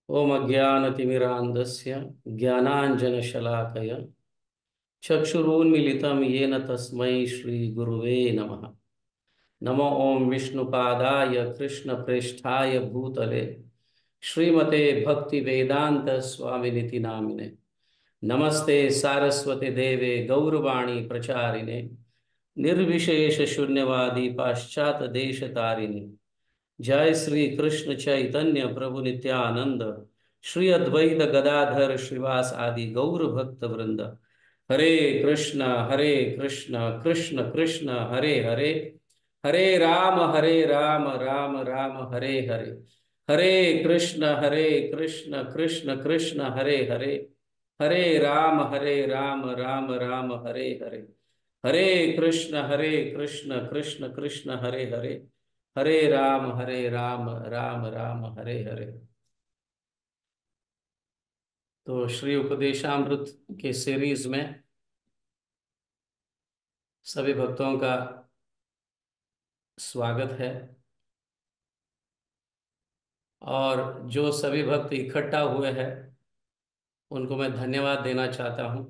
ओम अज्ञानतिमिरान्धस्य ज्ञानाञ्जनशलाकया चक्षुरुन्मीलितं येन तस्मै श्रीगुरुवे नमः। नमो ओम विष्णुपादाय कृष्णप्रेष्ठाय भूतले श्रीमते भक्तिवेदांत स्वामिनिति नामिने। नमस्ते सारस्वते देवे गौरवाणी प्रचारिणे निर्विशेष शून्यवादी पाश्चात देश तारिणे। जय श्री कृष्ण चैतन्य प्रभु नित्यानंद श्री अद्वैत गदाधर श्रीवास आदि गौर भक्त वृंद। हरे कृष्ण कृष्ण कृष्ण हरे हरे, हरे राम राम राम हरे हरे। हरे कृष्ण कृष्ण कृष्ण हरे हरे, हरे राम राम राम हरे हरे। हरे कृष्ण कृष्ण कृष्ण हरे हरे, हरे राम राम राम हरे हरे। तो श्री उपदेशामृत के सीरीज में सभी भक्तों का स्वागत है। और जो सभी भक्त इकट्ठा हुए हैं उनको मैं धन्यवाद देना चाहता हूं।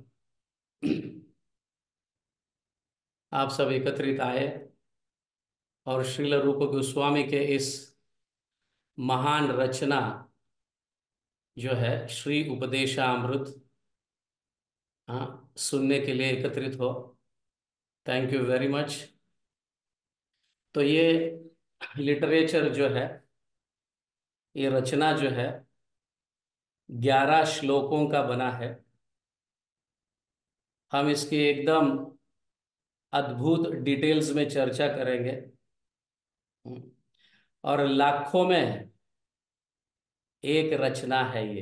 आप सब एकत्रित आए और श्रील रूप गोस्वामी के इस महान रचना जो है श्री उपदेशामृत, हाँ, सुनने के लिए एकत्रित हो। Thank you very much. तो ये लिटरेचर जो है, ये रचना जो है 11 श्लोकों का बना है। हम इसकी एकदम अद्भुत डिटेल्स में चर्चा करेंगे। और लाखों में एक रचना है ये,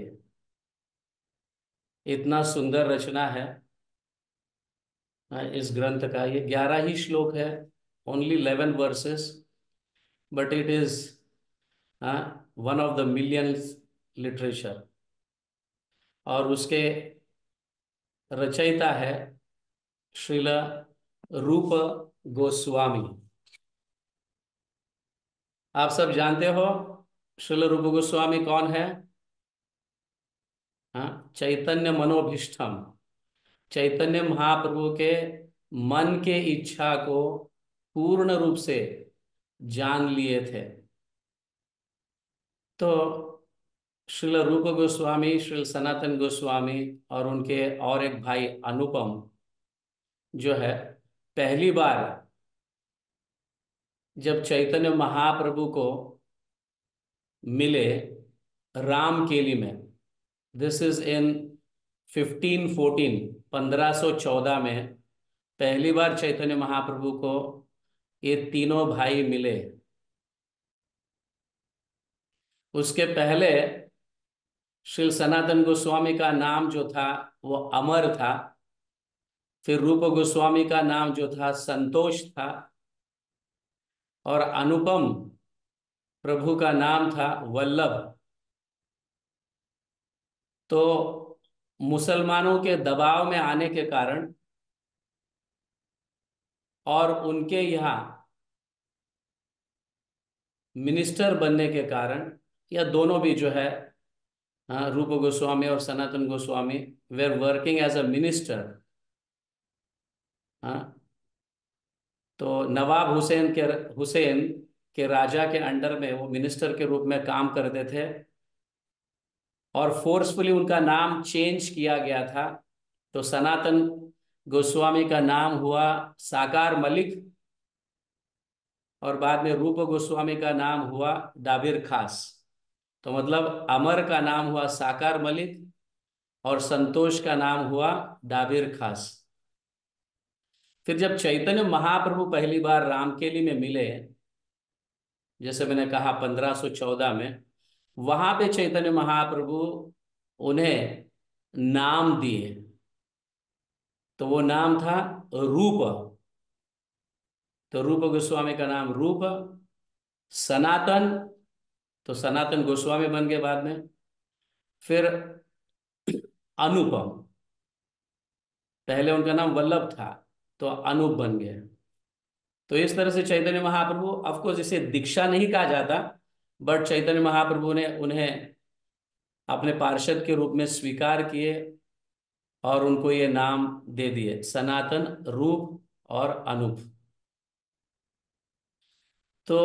इतना सुंदर रचना है। इस ग्रंथ का ये 11 ही श्लोक है, only 11 verses, but it is one of the millions literature. और उसके रचयिता है श्रील रूप गोस्वामी। आप सब जानते हो श्रील रूप गोस्वामी कौन है? हाँ, चैतन्य मनोभीष्टम, चैतन्य महाप्रभु के मन के इच्छा को पूर्ण रूप से जान लिए थे। तो श्रील रूप गोस्वामी, श्रील सनातन गोस्वामी और उनके और एक भाई अनुपम जो है, पहली बार जब चैतन्य महाप्रभु को मिले रामकेली में, दिस इज इन 1514, 1514 में पहली बार चैतन्य महाप्रभु को ये तीनों भाई मिले। उसके पहले श्री सनातन गोस्वामी का नाम जो था वो अमर था, फिर रूप गोस्वामी का नाम जो था संतोष था, और अनुपम प्रभु का नाम था वल्लभ। तो मुसलमानों के दबाव में आने के कारण और उनके यहाँ मिनिस्टर बनने के कारण, या दोनों भी जो है, हाँ, रूप गोस्वामी और Sanatan Goswami were working as a minister. हाँ, तो नवाब हुसैन के राजा के अंडर में वो मिनिस्टर के रूप में काम करते थे, और फोर्सफुली उनका नाम चेंज किया गया था। तो सनातन गोस्वामी का नाम हुआ साकार मलिक, और बाद में रूप गोस्वामी का नाम हुआ डाबिर खास। तो मतलब अमर का नाम हुआ साकार मलिक और संतोष का नाम हुआ डाबिर खास। फिर जब चैतन्य महाप्रभु पहली बार रामकेली में मिले, जैसे मैंने कहा 1514 में, वहां पे चैतन्य महाप्रभु उन्हें नाम दिए। तो वो नाम था रूप। तो रूप गोस्वामी का नाम रूप, सनातन, तो सनातन गोस्वामी बन गए बाद में। फिर अनुपम, पहले उनका नाम वल्लभ था तो अनूप बन गए। तो इस तरह से चैतन्य महाप्रभु, ऑफ कोर्स इसे दीक्षा नहीं कहा जाता, बट चैतन्य महाप्रभु ने उन्हें अपने पार्षद के रूप में स्वीकार किए और उनको ये नाम दे दिए, सनातन, रूप और अनूप। तो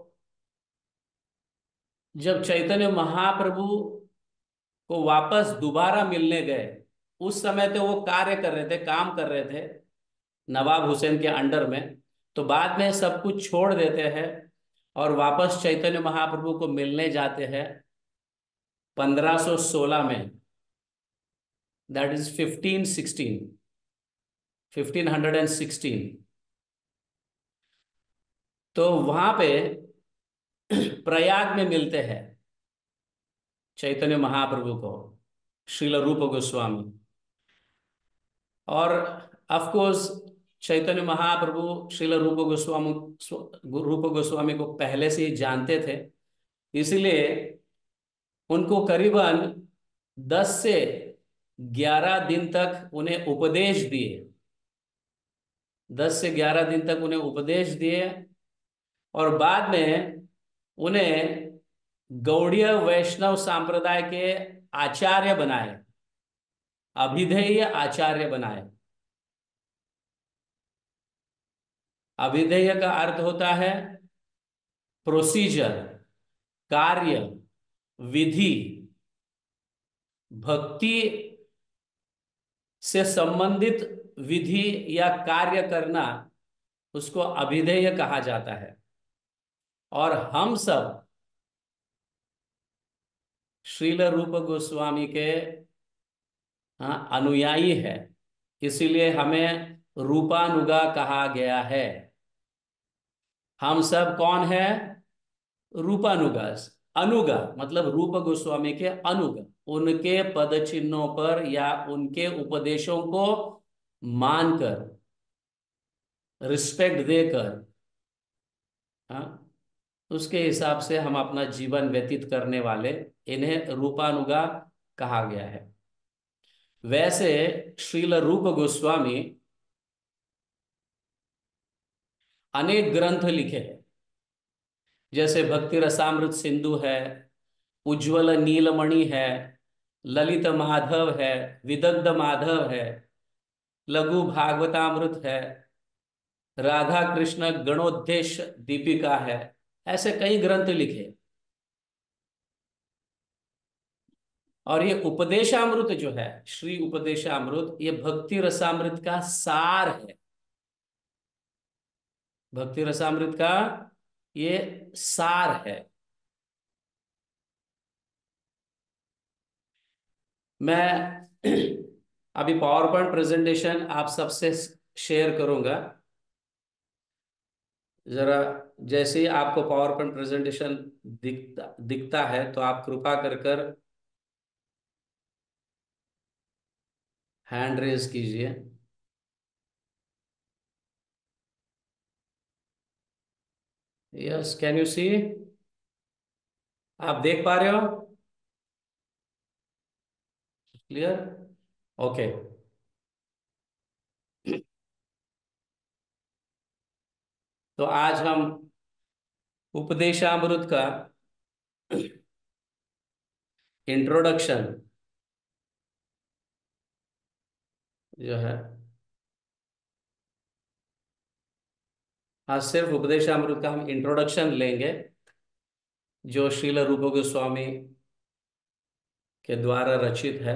जब चैतन्य महाप्रभु को वापस दोबारा मिलने गए, उस समय तो वो कार्य कर रहे थे, काम कर रहे थे नवाब हुसैन के अंडर में। तो बाद में सब कुछ छोड़ देते हैं और वापस चैतन्य महाप्रभु को मिलने जाते हैं 1516 में, दैट इज 1516। तो वहां पे प्रयाग में मिलते हैं चैतन्य महाप्रभु को श्रील रूप गोस्वामी। और ऑफ कोर्स चैतन्य महाप्रभु श्रील रूप गोस्वामी को पहले से ही जानते थे, इसलिए उनको करीबन 10 से 11 दिन तक उन्हें उपदेश दिए। 10 से 11 दिन तक उन्हें उपदेश दिए और बाद में उन्हें गौड़ीय वैष्णव संप्रदाय के आचार्य बनाए, अभिधेय आचार्य बनाए। अभिधेय का अर्थ होता है प्रोसीजर, कार्य, विधि। भक्ति से संबंधित विधि या कार्य करना, उसको अभिधेय कहा जाता है। और हम सब श्रील रूप गोस्वामी के अनुयायी है, इसीलिए हमें रूपानुगा कहा गया है। हम सब कौन है? रूपानुगास। अनुगा मतलब रूप गोस्वामी के अनुग, उनके पद चिन्हों पर या उनके उपदेशों को मानकर, रिस्पेक्ट देकर, हाँ, उसके हिसाब से हम अपना जीवन व्यतीत करने वाले, इन्हें रूपानुगा कहा गया है। वैसे श्रील रूप गोस्वामी अनेक ग्रंथ लिखे हैं, जैसे भक्ति रसामृत सिंधु है, उज्ज्वल नीलमणि है, ललित माधव है, विदग्ध माधव है, लघु भागवतामृत है, राधा कृष्ण गणोद्देश दीपिका है। ऐसे कई ग्रंथ लिखे। और ये उपदेशामृत जो है, श्री उपदेशामृत, ये भक्ति रसामृत का सार है। भक्ति रसामृत का ये सार है। मैं अभी पावर पॉइंट प्रेजेंटेशन आप सबसे शेयर करूंगा। जरा जैसे ही आपको पावर पॉइंट प्रेजेंटेशन दिखता दिखता है तो आप कृपा कर कर हैंड रेज कीजिए। Yes, can you see? आप देख पा रहे हो? क्लियर? ओके। तो आज हम उपदेशामृत का इंट्रोडक्शन जो है, आज सिर्फ उपदेशामृत का हम इंट्रोडक्शन लेंगे, जो श्रील रूप गोस्वामी के द्वारा रचित है।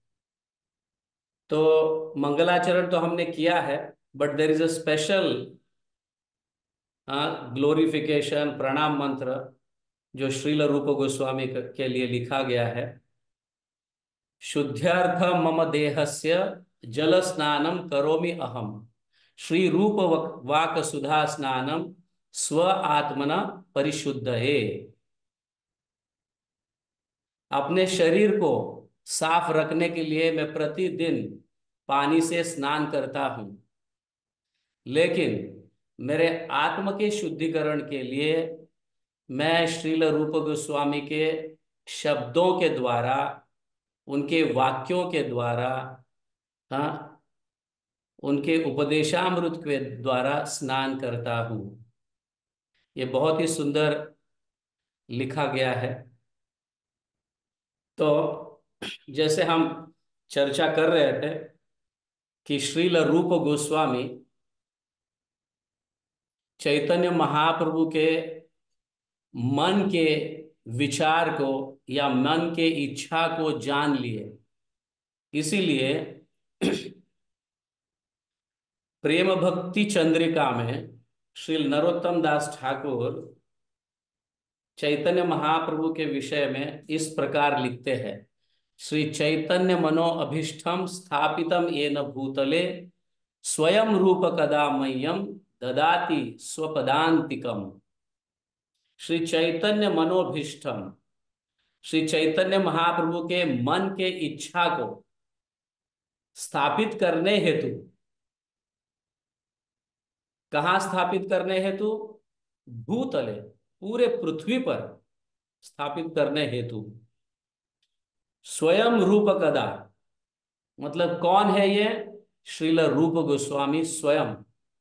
तो मंगलाचरण तो हमने किया है, but there is a special glorification प्रणाम मंत्र जो श्रील रूप गोस्वामी के लिए लिखा गया है। शुद्ध्यर्थ मम देहस्य जल स्नानम करोमि अहम, श्री रूप वाक सुधा स्नानम स्व आत्मना परिशुद्धये। अपने शरीर को साफ रखने के लिए मैं प्रतिदिन पानी से स्नान करता हूं, लेकिन मेरे आत्म के शुद्धिकरण के लिए मैं श्रील रूप गोस्वामी के शब्दों के द्वारा, उनके वाक्यों के द्वारा, हाँ, उनके उपदेशामृत के द्वारा स्नान करता हूं। ये बहुत ही सुंदर लिखा गया है। तो जैसे हम चर्चा कर रहे थे कि श्रील रूप गोस्वामी चैतन्य महाप्रभु के मन के विचार को या मन के इच्छा को जान लिए, इसीलिए प्रेम भक्ति चंद्रिका में श्री नरोत्तम दास ठाकुर चैतन्य महाप्रभु के विषय में इस प्रकार लिखते हैं। श्री चैतन्य मनो अभीष्टम स्थापितम येन भूतले स्वयं रूप कदा मह्यम ददाति स्वपदांतिकम। श्री चैतन्य मनोभीष्टम, श्री चैतन्य महाप्रभु के मन के इच्छा को स्थापित करने हेतु, कहाँ स्थापित करने हेतु? भूतले, पूरे पृथ्वी पर स्थापित करने हेतु स्वयं रूप कदा, मतलब कौन है ये? श्रील रूप गोस्वामी स्वयं,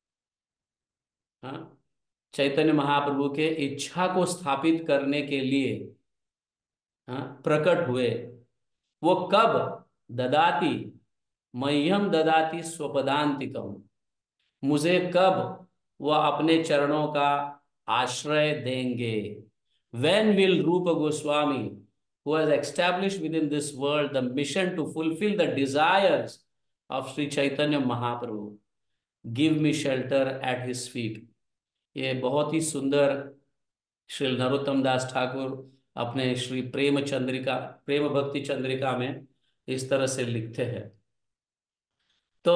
हाँ, चैतन्य महाप्रभु के इच्छा को स्थापित करने के लिए, हाँ, प्रकट हुए। वो कब? ददाति, मह्यम ददाति स्वपदांतिकम, मुझे कब वह अपने चरणों का आश्रय देंगे? When will Rupa Goswami, who has established within this world the mission to fulfill the desires of Sri Chaitanya Mahaprabhu, give me shelter at his feet? ये बहुत ही सुंदर श्री नरोत्तम दास ठाकुर अपने श्री प्रेम चंद्रिका, प्रेम भक्ति चंद्रिका में इस तरह से लिखते हैं। तो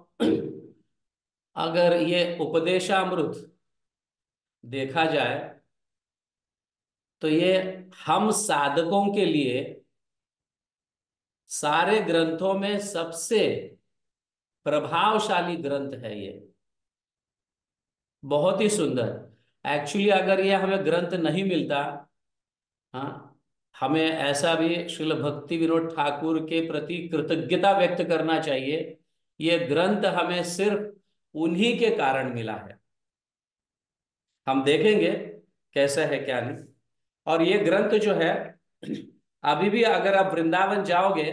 अगर ये उपदेशामृत देखा जाए तो ये हम साधकों के लिए सारे ग्रंथों में सबसे प्रभावशाली ग्रंथ है। ये बहुत ही सुंदर। एक्चुअली अगर ये हमें ग्रंथ नहीं मिलता, हाँ, हमें ऐसा भी श्रील भक्ति विनोद ठाकुर के प्रति कृतज्ञता व्यक्त करना चाहिए। ये ग्रंथ हमें सिर्फ उन्हीं के कारण मिला है। हम देखेंगे कैसा है क्या नहीं। और ये ग्रंथ जो है, अभी भी अगर आप वृंदावन जाओगे,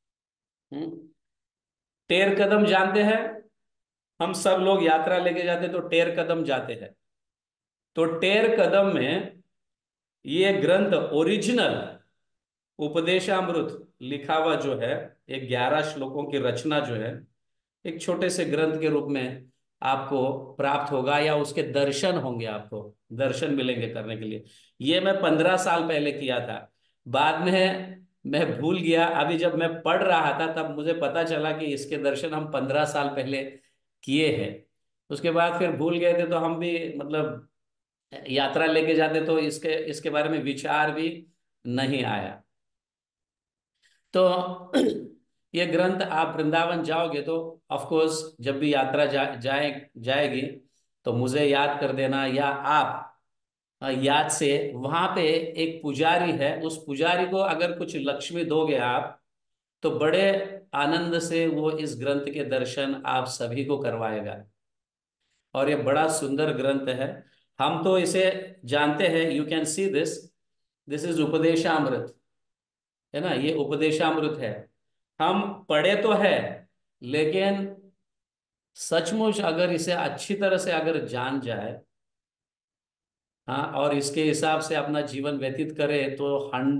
टेर कदम जानते हैं? हम सब लोग यात्रा लेके जाते तो टेर कदम जाते हैं। तो टेर कदम में ये ग्रंथ ओरिजिनल उपदेशामृत लिखा हुआ जो है, एक 11 श्लोकों की रचना जो है, एक छोटे से ग्रंथ के रूप में आपको प्राप्त होगा, या उसके दर्शन होंगे, आपको दर्शन मिलेंगे करने के लिए। ये मैं 15 साल पहले किया था, बाद में मैं भूल गया। अभी जब मैं पढ़ रहा था तब मुझे पता चला कि इसके दर्शन हम 15 साल पहले किए हैं। उसके बाद फिर भूल गए थे, तो हम भी मतलब यात्रा लेके जाते तो इसके इसके बारे में विचार भी नहीं आया। तो ये ग्रंथ आप वृंदावन जाओगे तो ऑफ कोर्स जब भी यात्रा जाएगी तो मुझे याद कर देना, या आप याद से वहां पे एक पुजारी है, उस पुजारी को अगर कुछ लक्ष्मी दोगे आप, तो बड़े आनंद से वो इस ग्रंथ के दर्शन आप सभी को करवाएगा। और ये बड़ा सुंदर ग्रंथ है। हम तो इसे जानते हैं, you can see this, this is Upadeshamrita, है ना, ये उपदेशामृत है। हम पढ़े तो है, लेकिन सचमुच अगर इसे अच्छी तरह से अगर जान जाए, हाँ, और इसके हिसाब से अपना जीवन व्यतीत करे, तो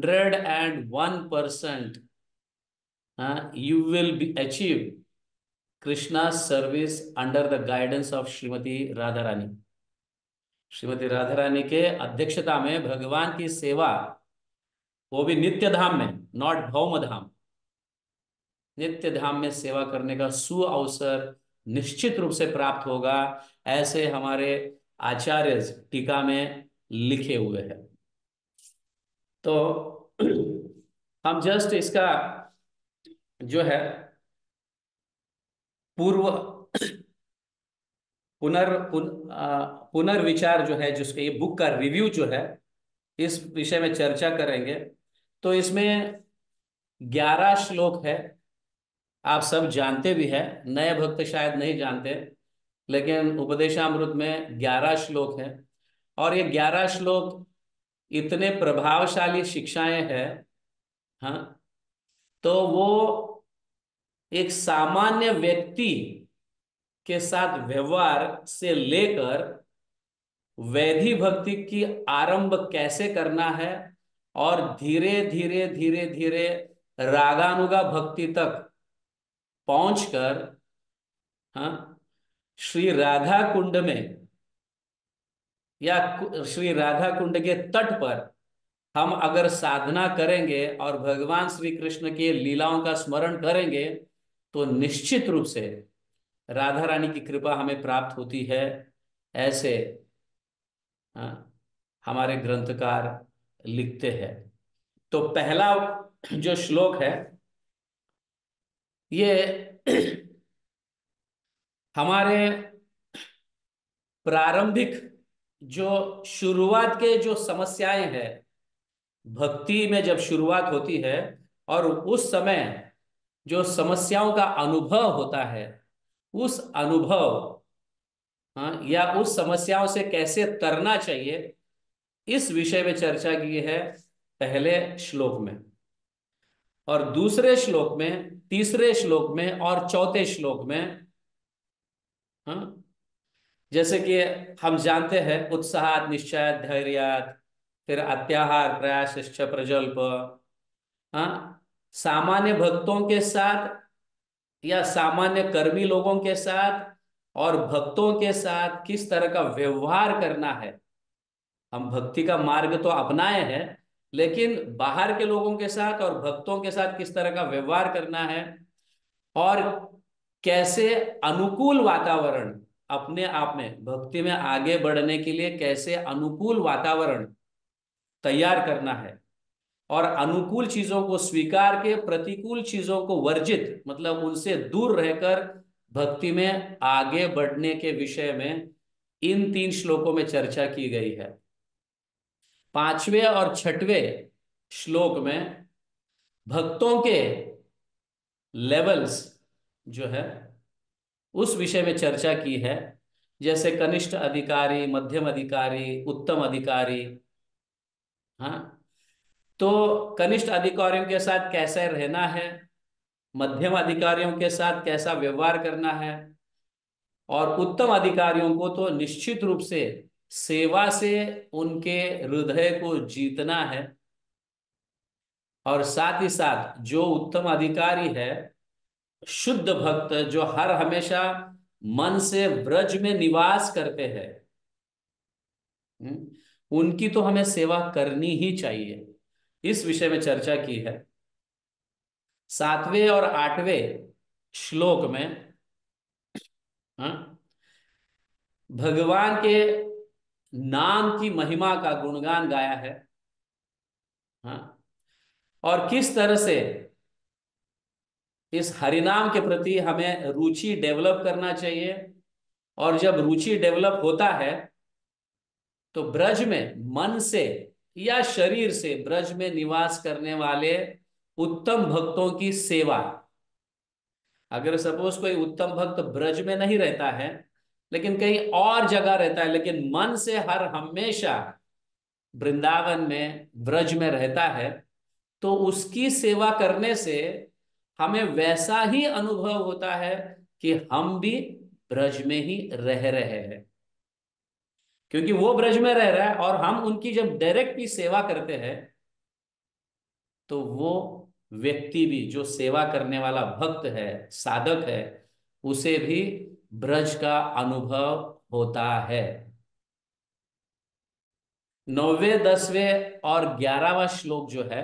101% हाँ, you will be achieve Krishna service under the guidance of Shrimati Radha Rani. Shrimati Radha Rani के अध्यक्षता में भगवान की सेवा, वो भी नित्य धाम में, नॉट भौम धाम, नित्य धाम में सेवा करने का सुअवसर निश्चित रूप से प्राप्त होगा, ऐसे हमारे आचार्य टीका में लिखे हुए हैं। तो हम जस्ट इसका जो है पूर्व पुनर्विचार जो है, जिसके ये बुक का रिव्यू जो है, इस विषय में चर्चा करेंगे। तो इसमें 11 श्लोक है, आप सब जानते भी हैं, नए भक्त शायद नहीं जानते, लेकिन उपदेशामृत में 11 श्लोक है। और ये 11 श्लोक इतने प्रभावशाली शिक्षाएं हैं, हाँ, तो वो एक सामान्य व्यक्ति के साथ व्यवहार से लेकर वैधि भक्ति की आरंभ कैसे करना है, और धीरे धीरे धीरे धीरे रागानुगा भक्ति तक पहुंचकर, हाँ, श्री राधा कुंड में या श्री राधा कुंड के तट पर हम अगर साधना करेंगे और भगवान श्री कृष्ण की लीलाओं का स्मरण करेंगे, तो निश्चित रूप से राधा रानी की कृपा हमें प्राप्त होती है। ऐसे, हाँ, हमारे ग्रंथकार लिखते हैं। तो पहला जो श्लोक है, ये हमारे प्रारंभिक जो शुरुआत के जो समस्याएं हैं, भक्ति में जब शुरुआत होती है और उस समय जो समस्याओं का अनुभव होता है, उस अनुभव, हाँ, या उस समस्याओं से कैसे तरना चाहिए, इस विषय में चर्चा की है पहले श्लोक में। और दूसरे श्लोक में, तीसरे श्लोक में और चौथे श्लोक में, हाँ, जैसे कि हम जानते हैं, उत्साहात निश्चयात धैर्यात, फिर अत्याहार प्रयासश्च प्रजल्प, हाँ, सामान्य भक्तों के साथ या सामान्य कर्मी लोगों के साथ और भक्तों के साथ किस तरह का व्यवहार करना है। हम भक्ति का मार्ग तो अपनाए हैं, लेकिन बाहर के लोगों के साथ और भक्तों के साथ किस तरह का व्यवहार करना है, और कैसे अनुकूल वातावरण अपने आप में भक्ति में आगे बढ़ने के लिए कैसे अनुकूल वातावरण तैयार करना है, और अनुकूल चीजों को स्वीकार के प्रतिकूल चीजों को वर्जित, मतलब उनसे दूर रहकर भक्ति में आगे बढ़ने के विषय में इन तीन श्लोकों में चर्चा की गई है। पांचवें और छठवें श्लोक में भक्तों के लेवल्स जो है उस विषय में चर्चा की है, जैसे कनिष्ठ अधिकारी, मध्यम अधिकारी, उत्तम अधिकारी। हाँ, तो कनिष्ठ अधिकारियों के साथ कैसे रहना है, मध्यम अधिकारियों के साथ कैसा व्यवहार करना है, और उत्तम अधिकारियों को तो निश्चित रूप से सेवा से उनके हृदय को जीतना है। और साथ ही साथ जो उत्तम अधिकारी है, शुद्ध भक्त जो हर हमेशा मन से ब्रज में निवास करते हैं, उनकी तो हमें सेवा करनी ही चाहिए, इस विषय में चर्चा की है। सातवें और आठवें श्लोक में, हाँ, भगवान के नाम की महिमा का गुणगान गाया है। हाँ, और किस तरह से इस हरिनाम के प्रति हमें रुचि डेवलप करना चाहिए, और जब रुचि डेवलप होता है तो ब्रज में मन से या शरीर से ब्रज में निवास करने वाले उत्तम भक्तों की सेवा। अगर सपोज कोई उत्तम भक्त ब्रज में नहीं रहता है, लेकिन कहीं और जगह रहता है, लेकिन मन से हर हमेशा वृंदावन में ब्रज में रहता है, तो उसकी सेवा करने से हमें वैसा ही अनुभव होता है कि हम भी ब्रज में ही रह रहे हैं, क्योंकि वो ब्रज में रह रहा है और हम उनकी जब डायरेक्टली सेवा करते हैं, तो वो व्यक्ति भी, जो सेवा करने वाला भक्त है, साधक है, उसे भी ब्रज का अनुभव होता है। नौवें, 10वें और 11वां श्लोक जो है,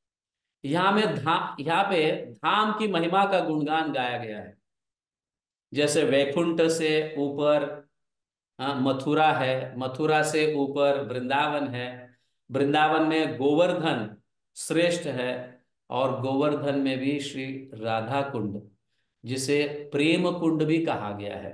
यहाँ पे धाम की महिमा का गुणगान गाया गया है। जैसे वैकुंठ से ऊपर, हाँ, मथुरा है, मथुरा से ऊपर वृंदावन है, वृंदावन में गोवर्धन श्रेष्ठ है, और गोवर्धन में भी श्री राधा कुंड, जिसे प्रेम कुंड भी कहा गया है।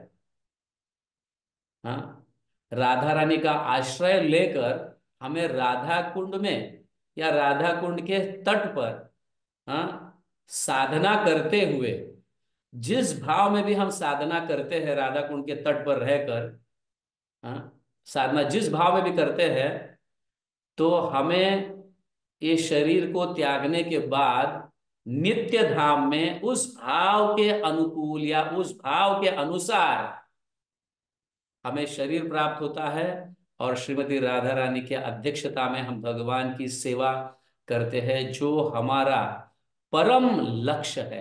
हाँ, राधा रानी का आश्रय लेकर हमें राधा कुंड में या राधा कुंड के तट पर, हाँ, साधना करते हुए, जिस भाव में भी हम साधना करते हैं राधा कुंड के तट पर रहकर, हाँ, साधना जिस भाव में भी करते हैं, तो हमें ये शरीर को त्यागने के बाद नित्य धाम में उस भाव के अनुकूल या उस भाव के अनुसार हमें शरीर प्राप्त होता है, और श्रीमती राधा रानी की अध्यक्षता में हम भगवान की सेवा करते हैं, जो हमारा परम लक्ष्य है।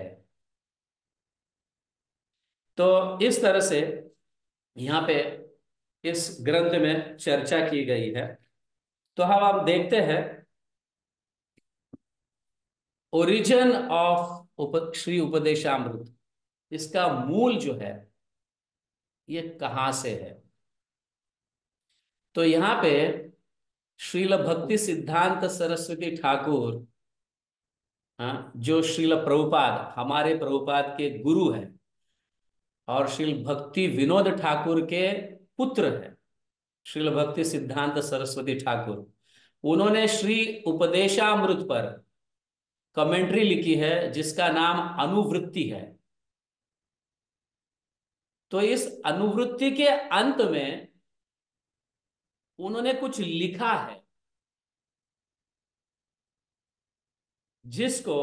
तो इस तरह से यहाँ पे इस ग्रंथ में चर्चा की गई है। तो हम आप देखते हैं ओरिजिन ऑफ श्री उपदेशामृत, इसका मूल जो है ये कहां से है। तो यहाँ पे श्रील भक्ति सिद्धांत सरस्वती ठाकुर, हाँ, जो श्रील प्रभुपाद हमारे प्रभुपाद के गुरु हैं और श्रील भक्ति विनोद ठाकुर के पुत्र हैं, श्रील भक्ति सिद्धांत सरस्वती ठाकुर, उन्होंने श्री उपदेशामृत पर कमेंट्री लिखी है जिसका नाम अनुवृत्ति है। तो इस अनुवृत्ति के अंत में उन्होंने कुछ लिखा है जिसको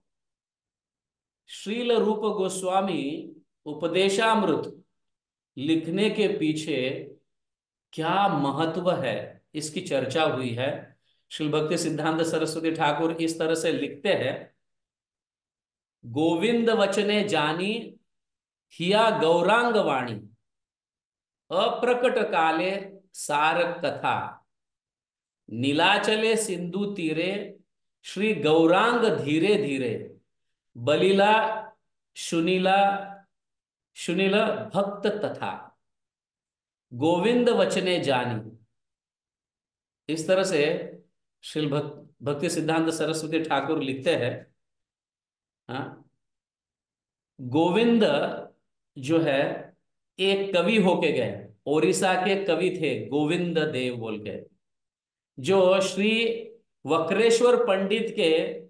श्रील रूप गोस्वामी उपदेशामृत लिखने के पीछे क्या महत्व है, इसकी चर्चा हुई है। श्री भक्ति सिद्धांत सरस्वती ठाकुर इस तरह से लिखते हैं, गोविंद वचने जानी हिया गौरांग वाणी, अप्रकट काले सार कथा, नीलाचले सिंधु तीरे श्री गौरांग धीरे धीरे, बलिला सुनीला सुनील भक्त तथा, गोविंद वचने जानी। इस तरह से श्री भक्ति सिद्धांत सरस्वती ठाकुर लिखते हैं। हाँ, गोविंद जो है एक कवि होके गए, ओडिशा के कवि थे गोविंद देव बोल के, जो श्री वक्रेश्वर पंडित के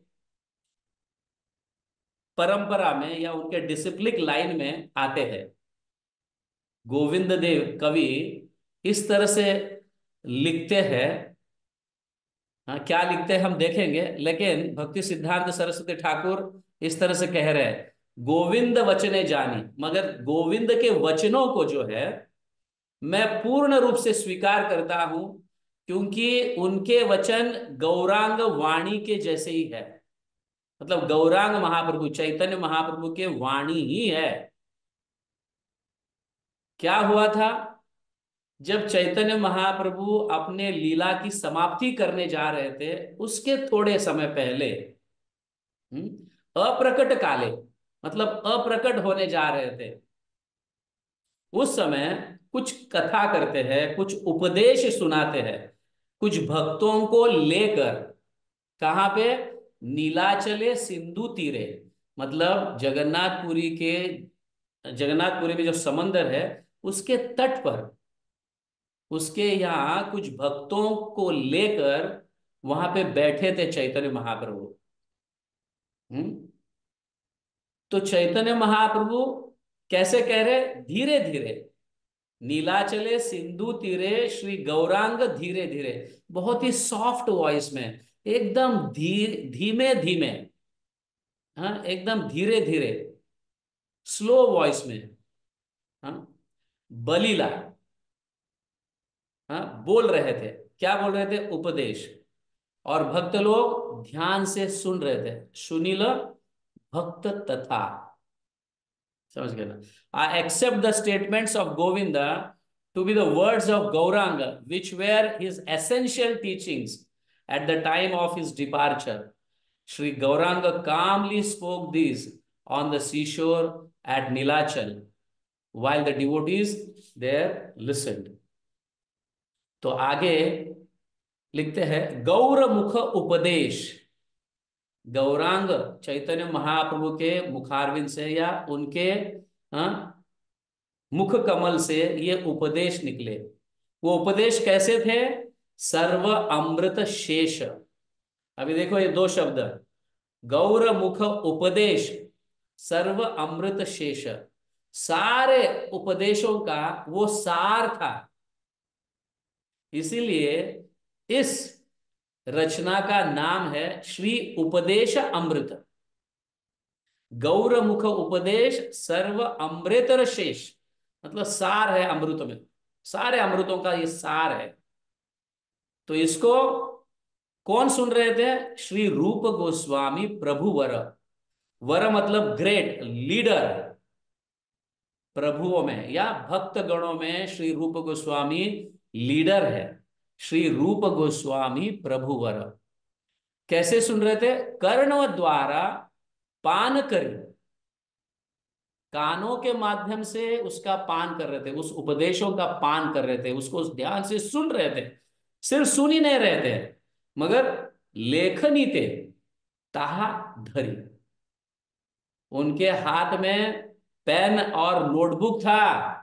परंपरा में या उनके डिसिप्लिक लाइन में आते हैं। गोविंद देव कवि इस तरह से लिखते हैं। हाँ, क्या लिखते हैं हम देखेंगे, लेकिन भक्ति सिद्धांत सरस्वती ठाकुर इस तरह से कह रहे हैं, गोविंद वचने जानी, मगर गोविंद के वचनों को जो है मैं पूर्ण रूप से स्वीकार करता हूं, क्योंकि उनके वचन गौरांग वाणी के जैसे ही है। मतलब गौरांग महाप्रभु चैतन्य महाप्रभु के वाणी ही है। क्या हुआ था, जब चैतन्य महाप्रभु अपने लीला की समाप्ति करने जा रहे थे, उसके थोड़े समय पहले अप्रकट काले, मतलब अप्रकट होने जा रहे थे, उस समय कुछ कथा करते हैं, कुछ उपदेश सुनाते हैं, कुछ भक्तों को लेकर। कहां पे, नीलाचले सिंधु तीरे, मतलब जगन्नाथपुरी में जो समंदर है उसके तट पर, उसके यहाँ कुछ भक्तों को लेकर वहां पे बैठे थे चैतन्य महाप्रभु। हम्म तो चैतन्य महाप्रभु कैसे कह रहे, धीरे धीरे, नीलाचले सिंधु तीरे श्री गौरांग धीरे धीरे, बहुत ही सॉफ्ट वॉइस में, एकदम धीमे धीमे, हाँ, एकदम धीरे धीरे, स्लो वॉइस में, हाँ, बलीला, हाँ, बोल रहे थे। क्या बोल रहे थे, उपदेश, और भक्त लोग ध्यान से सुन रहे थे, सुनील भक्त तथा। समझ गए ना। I accept the statements of Govinda to be the words of Gauranga which were his essential teachings at the time of his departure. Shri Gauranga calmly spoke these on the seashore at Nilachal while the devotees there listened. तो आगे लिखते हैं, गौरमुख उपदेश, गौरांग चैतन्य महाप्रभु के मुखारविंद से या उनके मुख कमल से ये उपदेश निकले। वो उपदेश कैसे थे, सर्व अमृत शेष। अभी देखो ये दो शब्द, गौर मुख उपदेश, सर्व अमृत शेष, सारे उपदेशों का वो सार था। इसीलिए इस रचना का नाम है श्री उपदेश अमृत। गौरमुख उपदेश सर्व अमृतर शेष, मतलब सार है अमृत में, सारे अमृतों का ये सार है। तो इसको कौन सुन रहे थे? श्री रूप गोस्वामी प्रभु वर। वर मतलब ग्रेट लीडर, प्रभुओं में या भक्त गणों में श्री रूप गोस्वामी लीडर है। श्री रूप गोस्वामी प्रभुवर कैसे सुन रहे थे? कर्ण द्वारा पान कर, कानों के माध्यम से उसका पान कर रहे थे, उस उपदेशों का पान कर रहे थे, उसको ध्यान से सुन रहे थे। सिर्फ सुन ही नहीं रहे थे, मगर लेखनी थे ताहा धरी, उनके हाथ में पेन और नोटबुक था।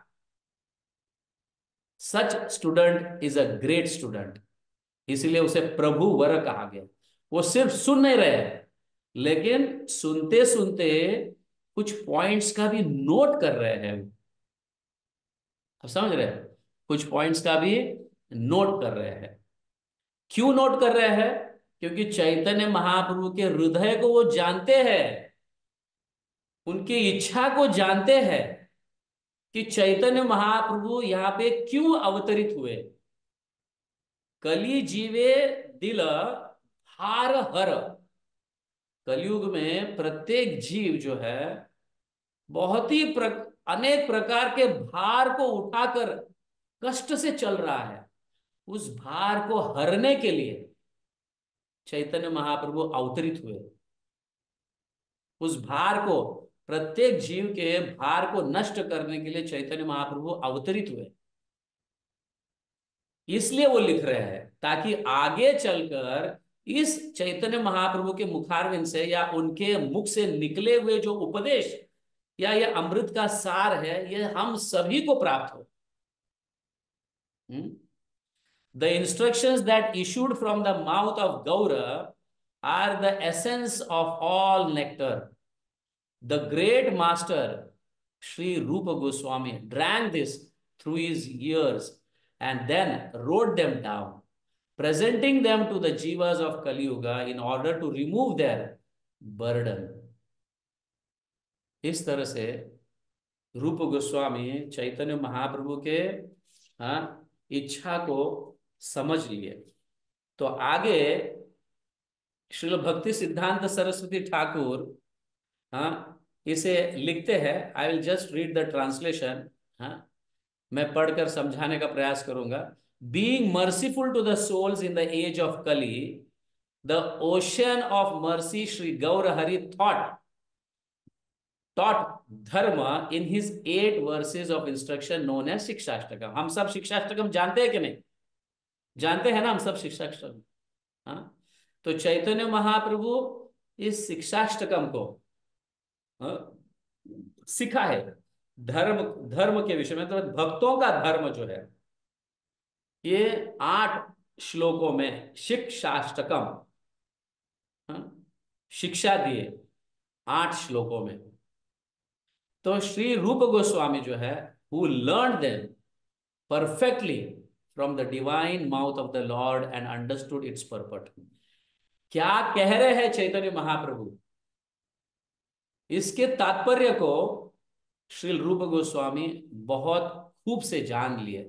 Such student is a great student, इसलिए उसे प्रभु वर कहा गया। वो सिर्फ सुन नहीं रहे, लेकिन सुनते सुनते कुछ पॉइंट्स का भी नोट कर रहे हैं। आप समझ रहे हैं? कुछ पॉइंट्स का भी नोट कर रहे हैं। क्यों नोट कर रहे हैं? क्योंकि चैतन्य महाप्रभु के हृदय को वो जानते हैं, उनकी इच्छा को जानते हैं कि चैतन्य महाप्रभु यहां पे क्यों अवतरित हुए। कली जीवे दिल हार हर, कलयुग में प्रत्येक जीव जो है बहुत ही अनेक प्रकार के भार को उठाकर कष्ट से चल रहा है। उस भार को हरने के लिए चैतन्य महाप्रभु अवतरित हुए। उस भार को, प्रत्येक जीव के भार को नष्ट करने के लिए चैतन्य महाप्रभु अवतरित हुए। इसलिए वो लिख रहे हैं ताकि आगे चलकर इस चैतन्य महाप्रभु के मुखारविंद से या उनके मुख से निकले हुए जो उपदेश या ये अमृत का सार है, ये हम सभी को प्राप्त हो। The instructions that issued from the mouth of Gaura are the essence of all nectar. The great master Sri Rupa Goswami drank this through his ears and then wrote them down, presenting them to the jivas of Kali Yuga in order to remove their burden. इस तरह से रूप गोस्वामी चैतन्य महाप्रभु के इच्छा को समझ लिए। तो आगे श्रील भक्ति सिद्धांत सरस्वती ठाकुर इसे लिखते हैं। I will just read the translation. मैं पढ़कर समझाने का प्रयास करूंगा। Being merciful to the souls in the age of Kali, the ocean of mercy Shri Gaura Hari taught dharma in his 8 verses of instruction known as Shikshashtakam. हम सब शिक्षाष्टकम जानते हैं कि नहीं? जानते हैं ना हम सब शिक्षाष्टकम। तो चैतन्य महाप्रभु इस शिक्षाष्टकम को सिखा है धर्म, धर्म के विषय में। तो भक्तों का धर्म जो है ये 8 श्लोकों में शिक्षाष्टकम शिक्षा दिए, 8 श्लोकों में। तो श्री रूप गोस्वामी जो है who learned them perfectly from the divine mouth of the Lord and understood its purport। क्या कह रहे हैं चैतन्य महाप्रभु, इसके तात्पर्य को श्री रूप गोस्वामी बहुत खूब से जान लिए।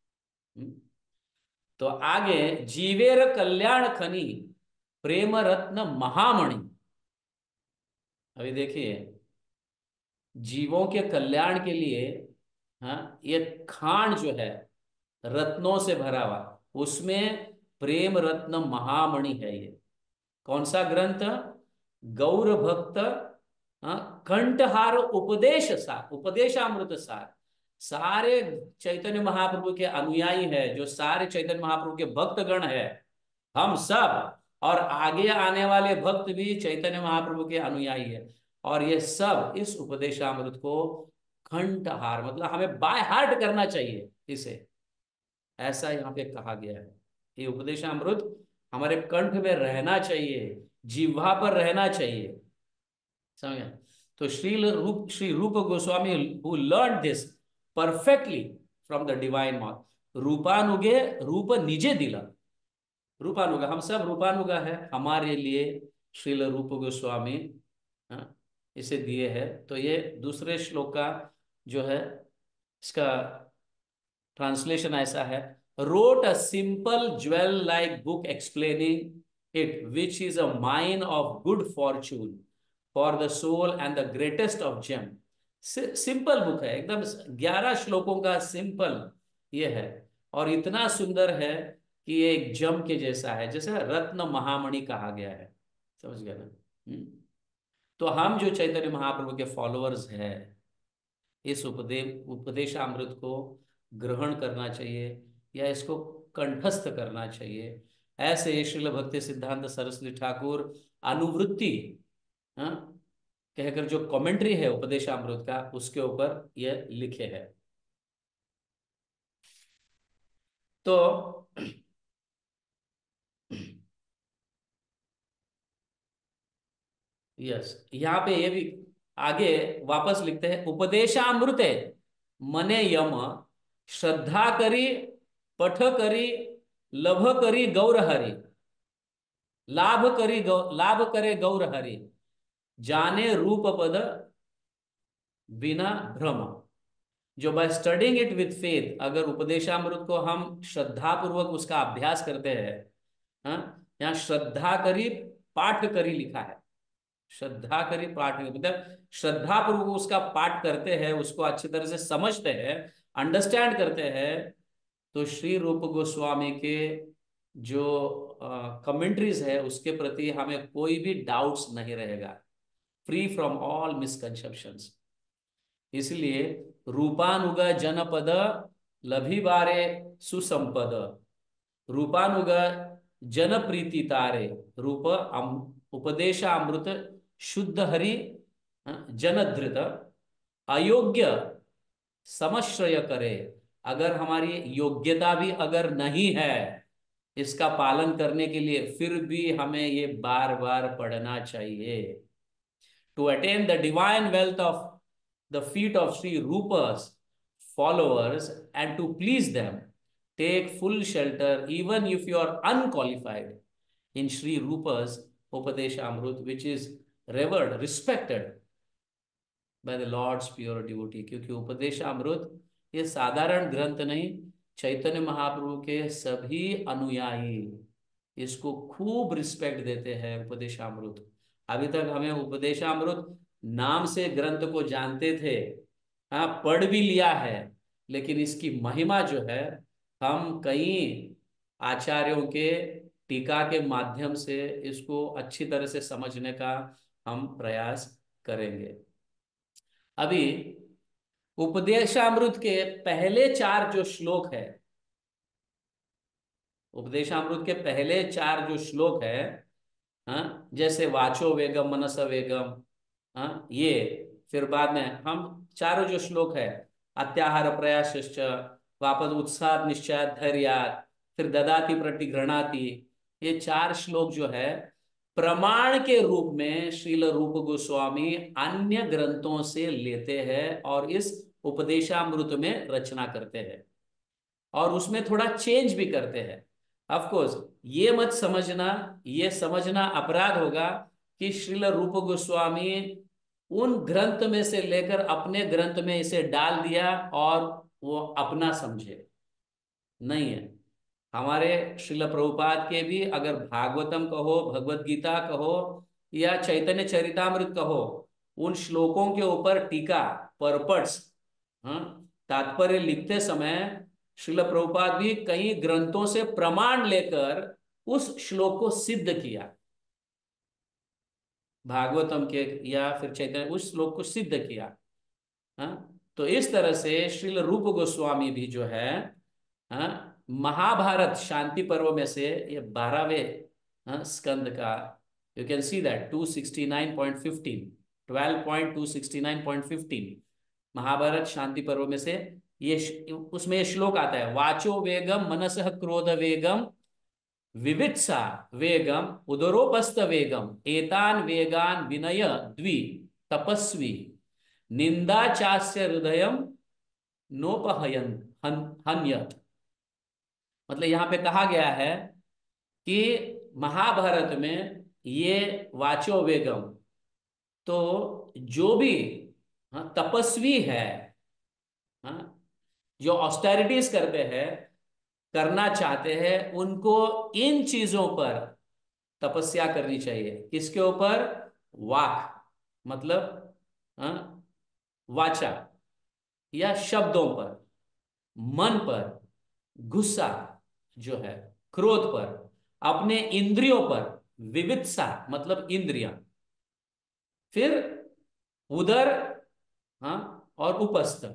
तो आगे जीवेर कल्याण खनी प्रेम रत्न महामणि। अभी देखिए, जीवों के कल्याण के लिए ये खान जो है रत्नों से भरा हुआ, उसमें प्रेम रत्न महामणि है। ये कौन सा ग्रंथ? गौर भक्त कंठहार उपदेश सार, उपदेशामृत सार। सारे चैतन्य महाप्रभु के अनुयायी है, जो सारे चैतन्य महाप्रभु के भक्तगण है, हम सब और आगे आने वाले भक्त भी चैतन्य महाप्रभु के अनुयायी है। और ये सब इस उपदेशामृत को कंठहार, मतलब हमें बाय हार्ट करना चाहिए इसे, ऐसा यहाँ पे कहा गया है। ये उपदेशामृत हमारे कंठ में रहना चाहिए, जिह्वा पर रहना चाहिए। समझे? तो श्री रूप Goswami who learned this perfectly from the divine mouth, रूपानुगे रूप निजे दिला। रूपानुगा, हम सब रूपानुगा है, हमारे लिए श्रील रूप गोस्वामी हाँ, इसे दिए है। तो ये दूसरे श्लोक का जो है इसका ट्रांसलेशन ऐसा है, wrote a simple jewel like book explaining it which is a mine of good fortune for the soul and the greatest of gem. Simple book है एकदम, 11 श्लोकों का सिंपल ये है, और इतना सुंदर है कि ये एक जम के जैसा है, जैसे रत्न महामणि कहा गया है। समझ गया ना? तो हम जो चैतन्य महाप्रभु के फॉलोअर्स हैं, इस उपदेशामृत को ग्रहण करना चाहिए या इसको कंठस्थ करना चाहिए। ऐसे श्रील भक्ति सिद्धांत सरस्वती ठाकुर अनुवृत्ति हाँ, कहकर जो कमेंट्री है उपदेशामृत का, उसके ऊपर यह लिखे है। तो यस, यहाँ पे ये भी आगे वापस लिखते हैं, उपदेशामृते मने यम श्रद्धा करी पठ करी लभ करी गौर हरि, लाभ करे गौर हरि, जाने रूप पद बिना भ्रम। जो by studying it with faith, अगर उपदेशामृत को हम श्रद्धा पूर्वक उसका अभ्यास करते हैं, हाँ, यहाँ श्रद्धा करी पाठ करी लिखा है, श्रद्धा करी पाठ मतलब श्रद्धा पूर्वक उसका पाठ करते हैं, उसको अच्छी तरह से समझते हैं, अंडरस्टैंड करते हैं, तो श्री रूप गोस्वामी के जो कमेंट्रीज है उसके प्रति हमें कोई भी डाउट्स नहीं रहेगा, फ्री फ्रॉम ऑल मिसकंसेप्शंस। इसलिए रूपानुग जनपद लभिबारे सुसंपद, रूपानुग जन प्रीति तारे, उपदेशामृत शुद्ध हरि जनधृत, अयोग्य समश्रय करे। अगर हमारी योग्यता भी अगर नहीं है इसका पालन करने के लिए, फिर भी हमें ये बार बार पढ़ना चाहिए। To attain the divine wealth of the feet of Shri Rupa's followers and to please them, take full shelter even if you are unqualified in Sri Rupa's Upadeshamrut, which is revered, respected by the Lord's pure devotee। क्योंकि उपदेशामृत ये साधारण ग्रंथ नहीं, चैतन्य महाप्रभु के सभी अनुयायी इसको खूब रिस्पेक्ट देते हैं उपदेशामृत। अभी तक हमें उपदेशामृत नाम से ग्रंथ को जानते थे, हाँ पढ़ भी लिया है, लेकिन इसकी महिमा जो है हम कई आचार्यों के टीका के माध्यम से इसको अच्छी तरह से समझने का हम प्रयास करेंगे। अभी उपदेशामृत के पहले 4 जो श्लोक है, उपदेशामृत के पहले 4 जो श्लोक है, हाँ, जैसे वाचो वेगम मनस वेगम, हाँ ये, फिर बाद में हम चारों जो श्लोक है, अत्याहार प्रयासश्च, वापस उत्साह निश्चय धैर्यात्, फिर ददाति प्रति घृणाति, ये 4 श्लोक जो है प्रमाण के रूप में श्रील रूप गोस्वामी अन्य ग्रंथों से लेते हैं और इस उपदेशामृत में रचना करते हैं, और उसमें थोड़ा चेंज भी करते हैं। ऑफ कोर्स ये मत समझना, ये समझना अपराध होगा कि श्रील रूप गोस्वामी उन ग्रंथ में से लेकर अपने ग्रंथ में इसे डाल दिया और वो अपना समझे, नहीं है। हमारे श्रील प्रभुपाद के भी अगर भागवतम कहो, भगवत गीता कहो या चैतन्य चरितामृत कहो, उन श्लोकों के ऊपर टीका परपट्स तात्पर्य लिखते समय श्रील प्रभुपाद भी कई ग्रंथों से प्रमाण लेकर उस श्लोक को सिद्ध किया, भागवतम के या फिर चैतन्य उस श्लोक को सिद्ध किया। हाँ, तो इस तरह से श्रील रूप गोस्वामी भी जो है, हाँ, महाभारत शांति पर्व में से ये 12वें स्कंद का, you can see that 269.15, 12.269.15 Mahabharata Shanti Parva में से ये उसमें ये श्लोक आता है, वाचो वेगम मनसः क्रोध वेगम विवित्सा वेगम उदरोपस्थ वेगम एतान वेगान विनय द्वि तपस्वी निंदा चास्य हृदयम नोपहयन हन्यत। मतलब यहां पे कहा गया है कि महाभारत में ये वाचो वेगम, तो जो भी तपस्वी है, हाँ, जो ऑस्टेरिटीज करते हैं, करना चाहते हैं, उनको इन चीजों पर तपस्या करनी चाहिए। किसके ऊपर? वाक, मतलब वाचा या शब्दों पर, मन पर, गुस्सा जो है, क्रोध पर, अपने इंद्रियों पर, विवित्सा मतलब इंद्रियां, फिर उदर, हाँ, और उपस्थ,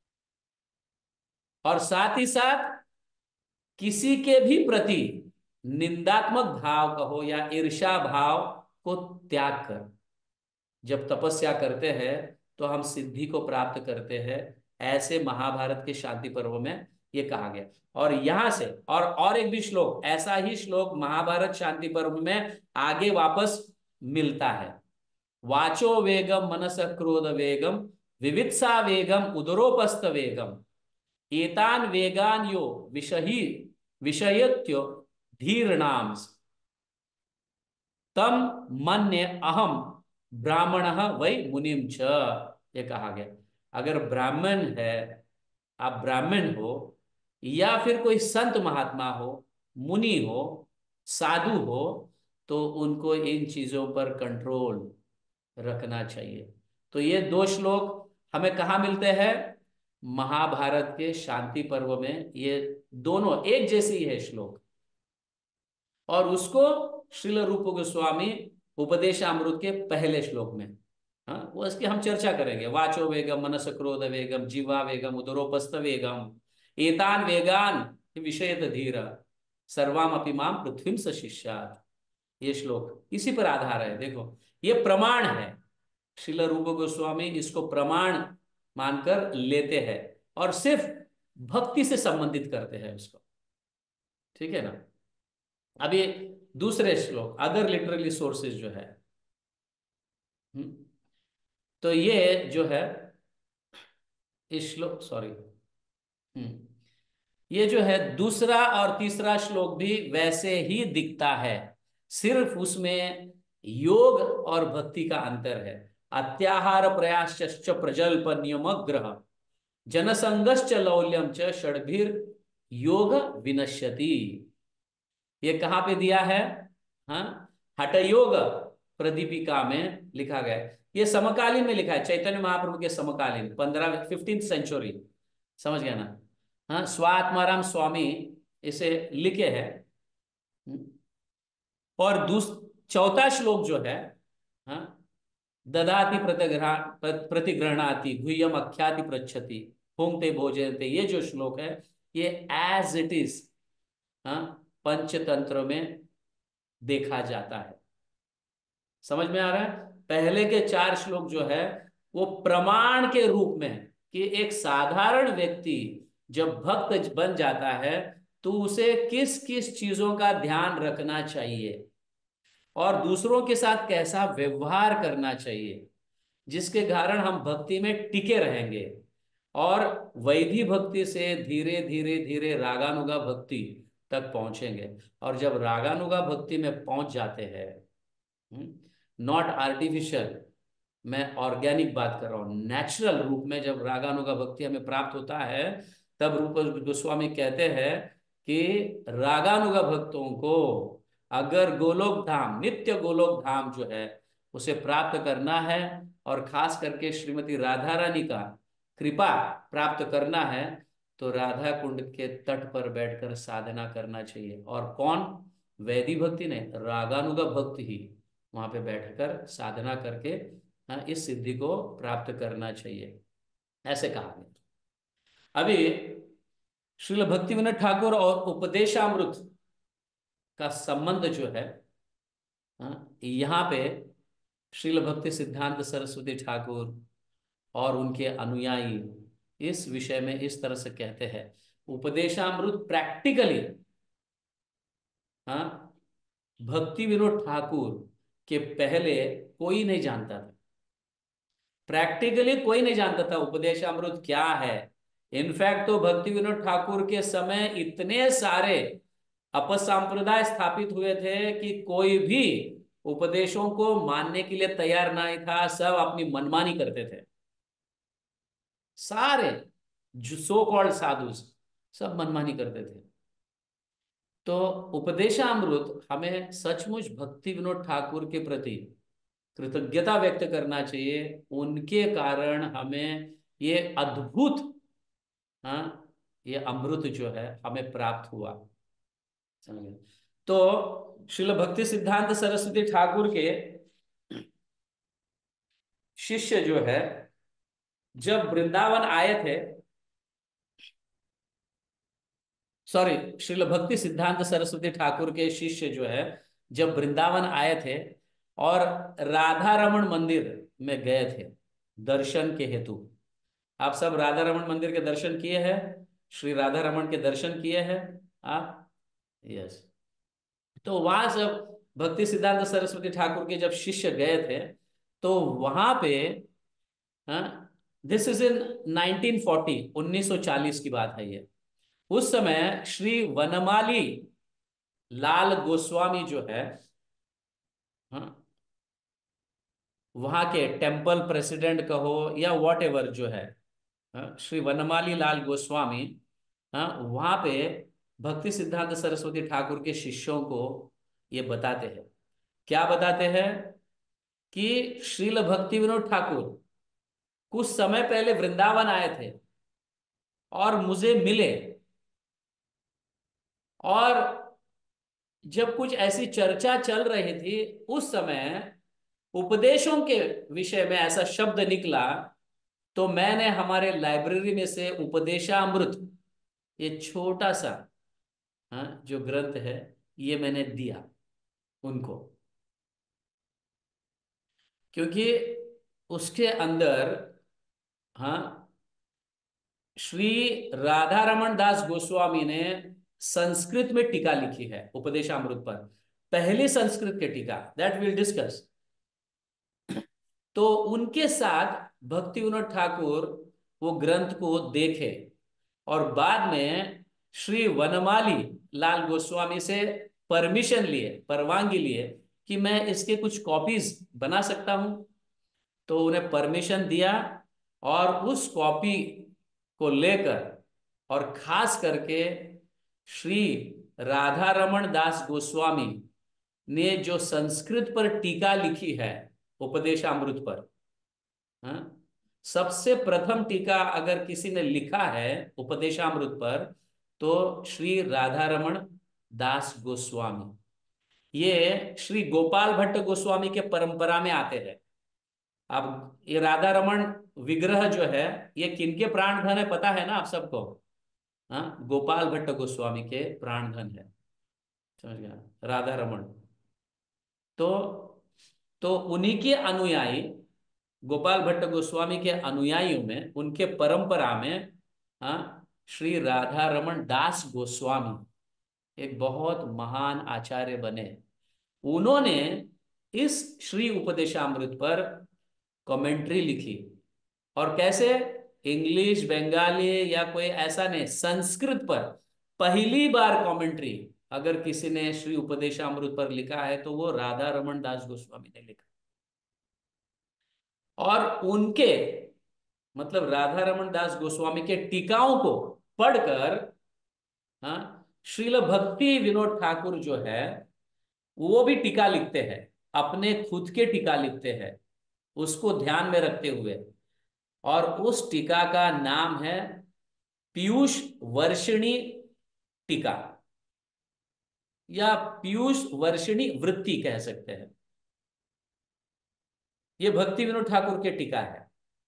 और साथ ही साथ किसी के भी प्रति निंदात्मक भाव कहो या ईर्ष्या भाव को त्याग कर जब तपस्या करते हैं तो हम सिद्धि को प्राप्त करते हैं। ऐसे महाभारत के शांति पर्व में ये कहा गया। और यहां से और एक भी श्लोक, ऐसा ही श्लोक महाभारत शांति पर्व में आगे वापस मिलता है। वाचो वेगम मनस क्रोध वेगम विवित्सा वेगम उदरोपस्थ वेगम एतान वेगान यो विषही विषयत्यो धीर्णाम तम मन्य अहम ब्राह्मण वै मुनिम च, ये कहा गया। अगर ब्राह्मण है, आप ब्राह्मण हो, या फिर कोई संत महात्मा हो, मुनि हो, साधु हो, तो उनको इन चीजों पर कंट्रोल रखना चाहिए। तो ये दो श्लोक हमें कहाँ मिलते हैं? महाभारत के शांति पर्व में। ये दोनों एक जैसे ही है श्लोक, और उसको श्रील रूप गोस्वामी उपदेशामृत के पहले श्लोक में, हाँ, वो इसकी हम चर्चा करेंगे। वाचो वेगम मनस क्रोध वेगम जीवा वेगम उदरोपस्थ वेगम एतान वेगान विषयत धीर सर्वाम अपि माम पृथ्वीम स शिष्यात्। ये श्लोक इसी पर आधार है। देखो, ये प्रमाण है। श्रील रूप गोस्वामी इसको प्रमाण मानकर लेते हैं और सिर्फ भक्ति से संबंधित करते हैं उसको। ठीक है ना? अब ये दूसरे श्लोक, अदर लिटरली सोर्सेज जो है, हम्म, तो ये जो है इस श्लोक, सॉरी, ये जो है दूसरा और तीसरा श्लोक भी वैसे ही दिखता है, सिर्फ उसमें योग और भक्ति का अंतर है। अत्याहार प्रयाश्च प्रजल्प नियमग्रह जनसंगश्च लौल्यम च षड्भिर योग विनश्यति। ये कहां पे दिया है? हाँ, हठयोग प्रदीपिका में लिखा गया है। ये समकालीन में लिखा है, चैतन्य महाप्रभु के समकालीन, 15वीं सेंचुरी। समझ गया ना? हाँ, स्वात्माराम स्वामी इसे लिखे हैं। और चौथा श्लोक जो है, हाँ, ददाति प्रतिगृहणाति गुह्यम अख्याति पृच्छति होंगते भोजनते, ये जो श्लोक है, ये एज इट इज, हाँ, पंचतंत्र में देखा जाता है। समझ में आ रहा है? पहले के चार श्लोक जो है वो प्रमाण के रूप में, कि एक साधारण व्यक्ति जब भक्त बन जाता है तो उसे किस किस चीजों का ध्यान रखना चाहिए और दूसरों के साथ कैसा व्यवहार करना चाहिए, जिसके कारण हम भक्ति में टिके रहेंगे और वैधि भक्ति से धीरे धीरे धीरे रागानुगा भक्ति तक पहुंचेंगे। और जब रागानुगा भक्ति में पहुंच जाते हैं, नॉट आर्टिफिशियल, मैं ऑर्गेनिक बात कर रहा हूं, नेचुरल रूप में जब रागानुगा भक्ति हमें प्राप्त होता है, तब रूप गोस्वामी कहते हैं कि रागानुगा भक्तों को अगर गोलोक धाम, नित्य गोलोक धाम जो है उसे प्राप्त करना है, और खास करके श्रीमती राधा रानी का कृपा प्राप्त करना है, तो राधा कुंड के तट पर बैठकर साधना करना चाहिए। और कौन? वैदिक भक्ति नहीं, रागानुगा भक्ति ही वहां पे बैठकर साधना करके, हाँ, इस सिद्धि को प्राप्त करना चाहिए, ऐसे कहा गया। अभी श्रील भक्ति विनोद ठाकुर और उपदेशामृत का संबंध जो है, हाँ, यहाँ पे श्रील भक्ति सिद्धांत सरस्वती ठाकुर और उनके अनुयायी इस विषय में इस तरह से कहते हैं। उपदेशामृत प्रैक्टिकली, हाँ, भक्ति विनोद ठाकुर के पहले कोई नहीं जानता था। प्रैक्टिकली कोई नहीं जानता था उपदेशामृत क्या है। इनफैक्ट तो भक्ति विनोद ठाकुर के समय इतने सारे अपसंप्रदाय स्थापित हुए थे कि कोई भी उपदेशों को मानने के लिए तैयार नहीं था, सब अपनी मनमानी करते थे। सारे जो सो कॉल्ड साधु सब मनमानी करते थे। तो उपदेशामृत हमें सचमुच भक्ति विनोद ठाकुर के प्रति कृतज्ञता व्यक्त करना चाहिए। उनके कारण हमें ये अद्भुत, हाँ, ये अमृत जो है हमें प्राप्त हुआ। समझे? तो श्रील भक्ति सिद्धांत सरस्वती ठाकुर के शिष्य जो है जब वृंदावन आए थे, सॉरी, श्रील भक्ति सिद्धांत सरस्वती ठाकुर के शिष्य जो है जब वृंदावन आए थे और राधा रमण मंदिर में गए थे दर्शन के हेतु। आप सब राधा रमण मंदिर के दर्शन किए हैं? श्री राधा रमण के दर्शन किए हैं आप? यस। तो वहां जब भक्ति सिद्धांत सरस्वती ठाकुर के जब शिष्य गए थे तो वहां पे, दिस इज इन 1940, 1940 की बात है ये। उस समय श्री वनमाली लाल गोस्वामी जो है, हाँ, वहां के टेम्पल प्रेसिडेंट कहो या वॉट एवर जो है, हाँ, श्री वनमाली लाल गोस्वामी, हाँ, वहां पे भक्ति सिद्धांत सरस्वती ठाकुर के शिष्यों को ये बताते हैं। क्या बताते हैं? कि श्रील भक्ति विनोद ठाकुर कुछ समय पहले वृंदावन आए थे और मुझे मिले, और जब कुछ ऐसी चर्चा चल रही थी उस समय उपदेशों के विषय में ऐसा शब्द निकला, तो मैंने हमारे लाइब्रेरी में से उपदेशामृत, ये छोटा सा, हाँ, जो ग्रंथ है, ये मैंने दिया उनको, क्योंकि उसके अंदर, हाँ, श्री राधा रमन दास गोस्वामी ने संस्कृत में टीका लिखी है उपदेशामृत पर, पहली संस्कृत के टीका, दैट विल डिस्कस। तो उनके साथ भक्ति विनोद ठाकुर वो ग्रंथ को देखे और बाद में श्री वनमाली लाल गोस्वामी से परमिशन लिए, परवानगी लिए कि मैं इसके कुछ कॉपीज बना सकता हूं। तो उन्हें परमिशन दिया और उस कॉपी को लेकर, और खास करके श्री राधा रमन दास गोस्वामी ने जो संस्कृत पर टीका लिखी है उपदेशामृत पर, हाँ, सबसे प्रथम टीका अगर किसी ने लिखा है उपदेशामृत पर तो श्री राधा रमन दास गोस्वामी। ये श्री गोपाल भट्ट गोस्वामी के परंपरा में आते हैं। अब ये राधा रमन विग्रह जो है ये किनके प्राण धन है पता है ना आप सबको? हाँ, गोपाल भट्ट गोस्वामी के प्राण धन है। समझ गया? राधा रमन। तो उन्हीं के अनुयायी, गोपाल भट्ट गोस्वामी के अनुयायियों में, उनके परंपरा में, हाँ, श्री राधा रमन दास गोस्वामी एक बहुत महान आचार्य बने। उन्होंने इस श्री उपदेशामृत पर कमेंट्री लिखी। और कैसे? इंग्लिश बंगाली या कोई ऐसा नहीं, संस्कृत पर पहली बार कमेंट्री अगर किसी ने श्री उपदेशामृत पर लिखा है तो वो राधा रमन दास गोस्वामी ने लिखा। और उनके, मतलब राधा रमन दास गोस्वामी के टीकाओं को पढ़कर, हाँ, श्रील भक्ति विनोद ठाकुर जो है वो भी टीका लिखते हैं, अपने खुद के टीका लिखते हैं उसको ध्यान में रखते हुए। और उस टीका का नाम है पीयूष वर्षिणी टीका, या पीयूष वर्षिणी वृत्ति कह सकते हैं। ये भक्ति विनोद ठाकुर के टीका है।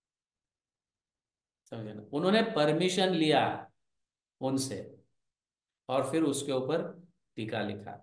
समझे ना? उन्होंने परमिशन लिया उनसे और फिर उसके ऊपर टीका लिखा।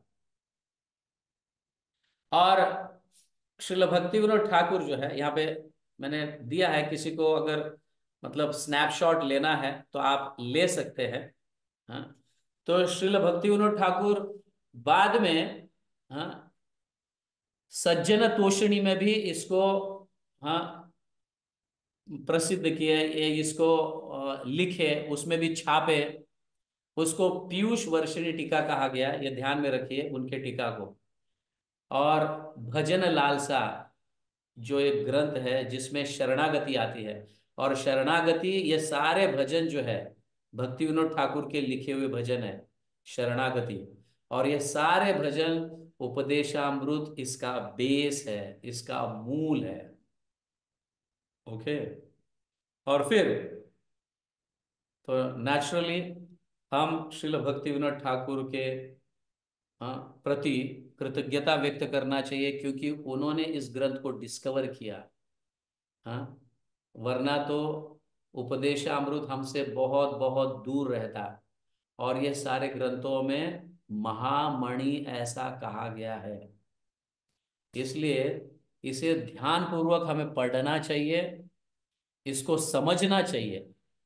और श्रील भक्ति विनोद ठाकुर जो है यहाँ पे मैंने दिया है, किसी को अगर मतलब स्नैपशॉट लेना है तो आप ले सकते हैं। हाँ, तो श्रील भक्ति विनोद ठाकुर बाद में, हाँ, सज्जन तोषणी में भी इसको, हाँ, प्रसिद्ध किए, ये इसको लिखे, उसमें भी छापे। उसको पीयूष वर्षिणी टीका कहा गया, ये ध्यान में रखिए उनके टीका को। और भजन लालसा जो एक ग्रंथ है जिसमें शरणागति आती है, और शरणागति, ये सारे भजन जो है भक्ति विनोद ठाकुर के लिखे हुए भजन है शरणागति, और ये सारे भजन उपदेशामृत इसका बेस है, इसका मूल है। ओके। और फिर तो नेचुरली हम श्रील भक्ति विनोद ठाकुर के प्रति कृतज्ञता व्यक्त करना चाहिए, क्योंकि उन्होंने इस ग्रंथ को डिस्कवर किया। हाँ, वरना तो उपदेशामृत हमसे बहुत बहुत दूर रहता। और ये सारे ग्रंथों में महामणि ऐसा कहा गया है, इसलिए इसे ध्यान पूर्वक हमें पढ़ना चाहिए, इसको समझना चाहिए।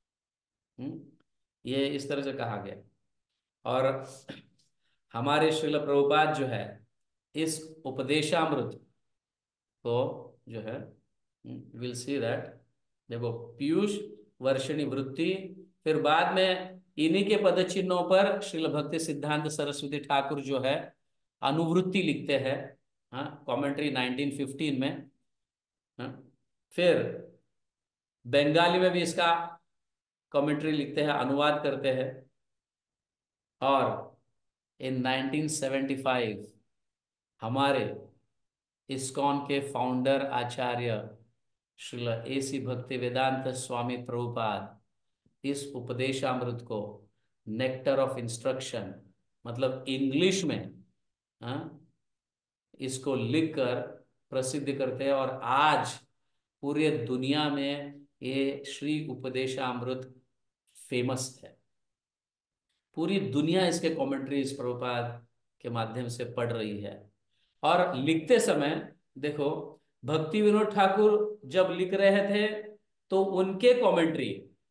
ये इस तरह से कहा गया। और हमारे श्रील प्रभुपाद जो है इस उपदेशामृत को जो है, विल सी दैट, देखो पीयूष वर्षिणी वृत्ति, फिर बाद में इन्हीं के पद चिन्हों पर श्रील भक्ति सिद्धांत सरस्वती ठाकुर जो है अनुवृत्ति लिखते हैं, हाँ, कमेंट्री 1915 में। हाँ, फिर बंगाली में भी इसका कमेंट्री लिखते हैं, अनुवाद करते हैं। और इन 1975 हमारे इस्कॉन के फाउंडर आचार्य श्रील एसी भक्ति वेदांत स्वामी प्रभुपाद इस उपदेशामृत को नेक्टर ऑफ इंस्ट्रक्शन, मतलब इंग्लिश में, हाँ, इसको लिखकर प्रसिद्ध करते हैं। और आज पूरे दुनिया में ये श्री उपदेशामृत फेमस है। पूरी दुनिया इसके कमेंट्रीज प्रभुपाद के माध्यम से पढ़ रही है। और लिखते समय देखो, भक्ति विनोद ठाकुर जब लिख रहे थे तो उनके कमेंट्री,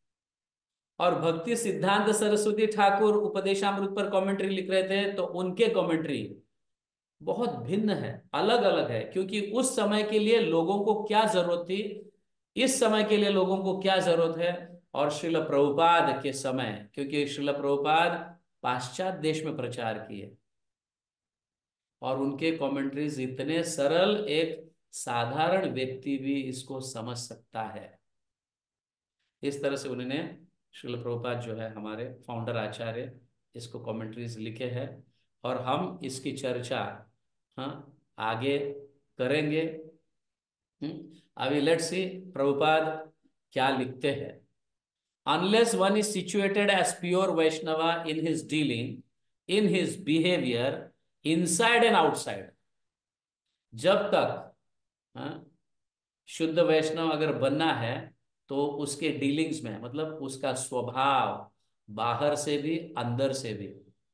और भक्ति सिद्धांत सरस्वती ठाकुर उपदेशामृत पर कमेंट्री लिख रहे थे तो उनके कमेंट्री बहुत भिन्न है, अलग अलग है। क्योंकि उस समय के लिए लोगों को क्या जरूरत थी, इस समय के लिए लोगों को क्या जरूरत है, और श्रील प्रभुपाद के समय, क्योंकि श्रील प्रभुपाद पाश्चात्य देश में प्रचार किए, और उनके कमेंट्रीज इतने सरल, एक साधारण व्यक्ति भी इसको समझ सकता है। इस तरह से उन्होंने, श्रील प्रभुपाद जो है हमारे फाउंडर आचार्य, इसको कमेंट्रीज लिखे हैं। और हम इसकी चर्चा, हाँ, आगे करेंगे। अभी लेट्स सी प्रभुपाद क्या लिखते हैं। Unless one is situated as pure Vaishnava in his dealing, in his behaviour, inside and outside, जब तक, हाँ, शुद्ध वैष्णव अगर बनना है तो उसके डीलिंग्स में, मतलब उसका स्वभाव बाहर से भी अंदर से भी,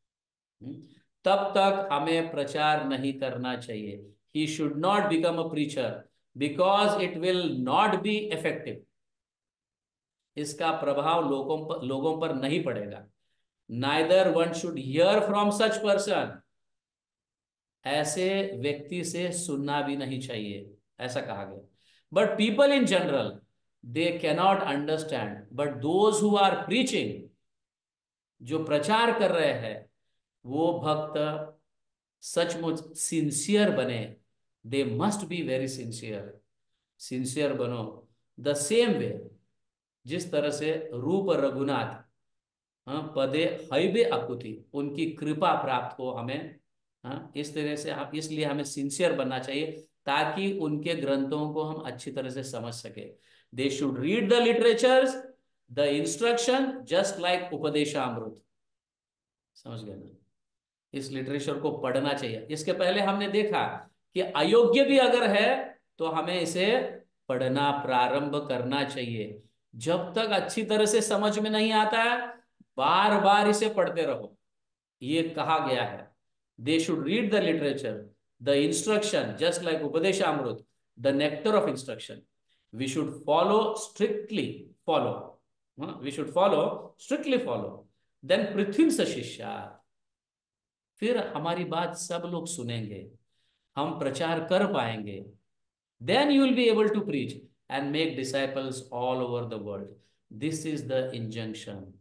तब तक हमें प्रचार नहीं करना चाहिए। He should not become a preacher because it will not be effective. इसका प्रभाव लोगों पर नहीं पड़ेगा। Neither one should hear from such person, ऐसे व्यक्ति से सुनना भी नहीं चाहिए, ऐसा कहा गया। But people in general they cannot understand, but those who are preaching, जो प्रचार कर रहे हैं वो भक्त सचमुच सिंसियर बने। They must be very sincere, sincere बनो। द सेम वे, जिस तरह से रूप रघुनाथ, हाँ, पदे हैबे अकुति, उनकी कृपा प्राप्त हो हमें, हाँ, इस तरह से हम, इसलिए हमें सिंसियर बनना चाहिए ताकि उनके ग्रंथों को हम अच्छी तरह से समझ सके। They should read the literatures, the instruction, just like Upadeshamrita. समझ गए ना? इस लिटरेचर को पढ़ना चाहिए। इसके पहले हमने देखा कि अयोग्य भी अगर है तो हमें इसे पढ़ना प्रारंभ करना चाहिए। जब तक अच्छी तरह से समझ में नहीं आता है, बार बार इसे पढ़ते रहो, ये कहा गया है। They should read the literature, the instruction, just like Upadeshamrita, the nectar of instruction. We should follow strictly, follow, we should follow strictly follow, then पृथ्वी से शिष्या, फिर हमारी बात सब लोग सुनेंगे, हम प्रचार कर पाएंगे। Then you will be able to preach and make disciples all over the world. This is the injunction.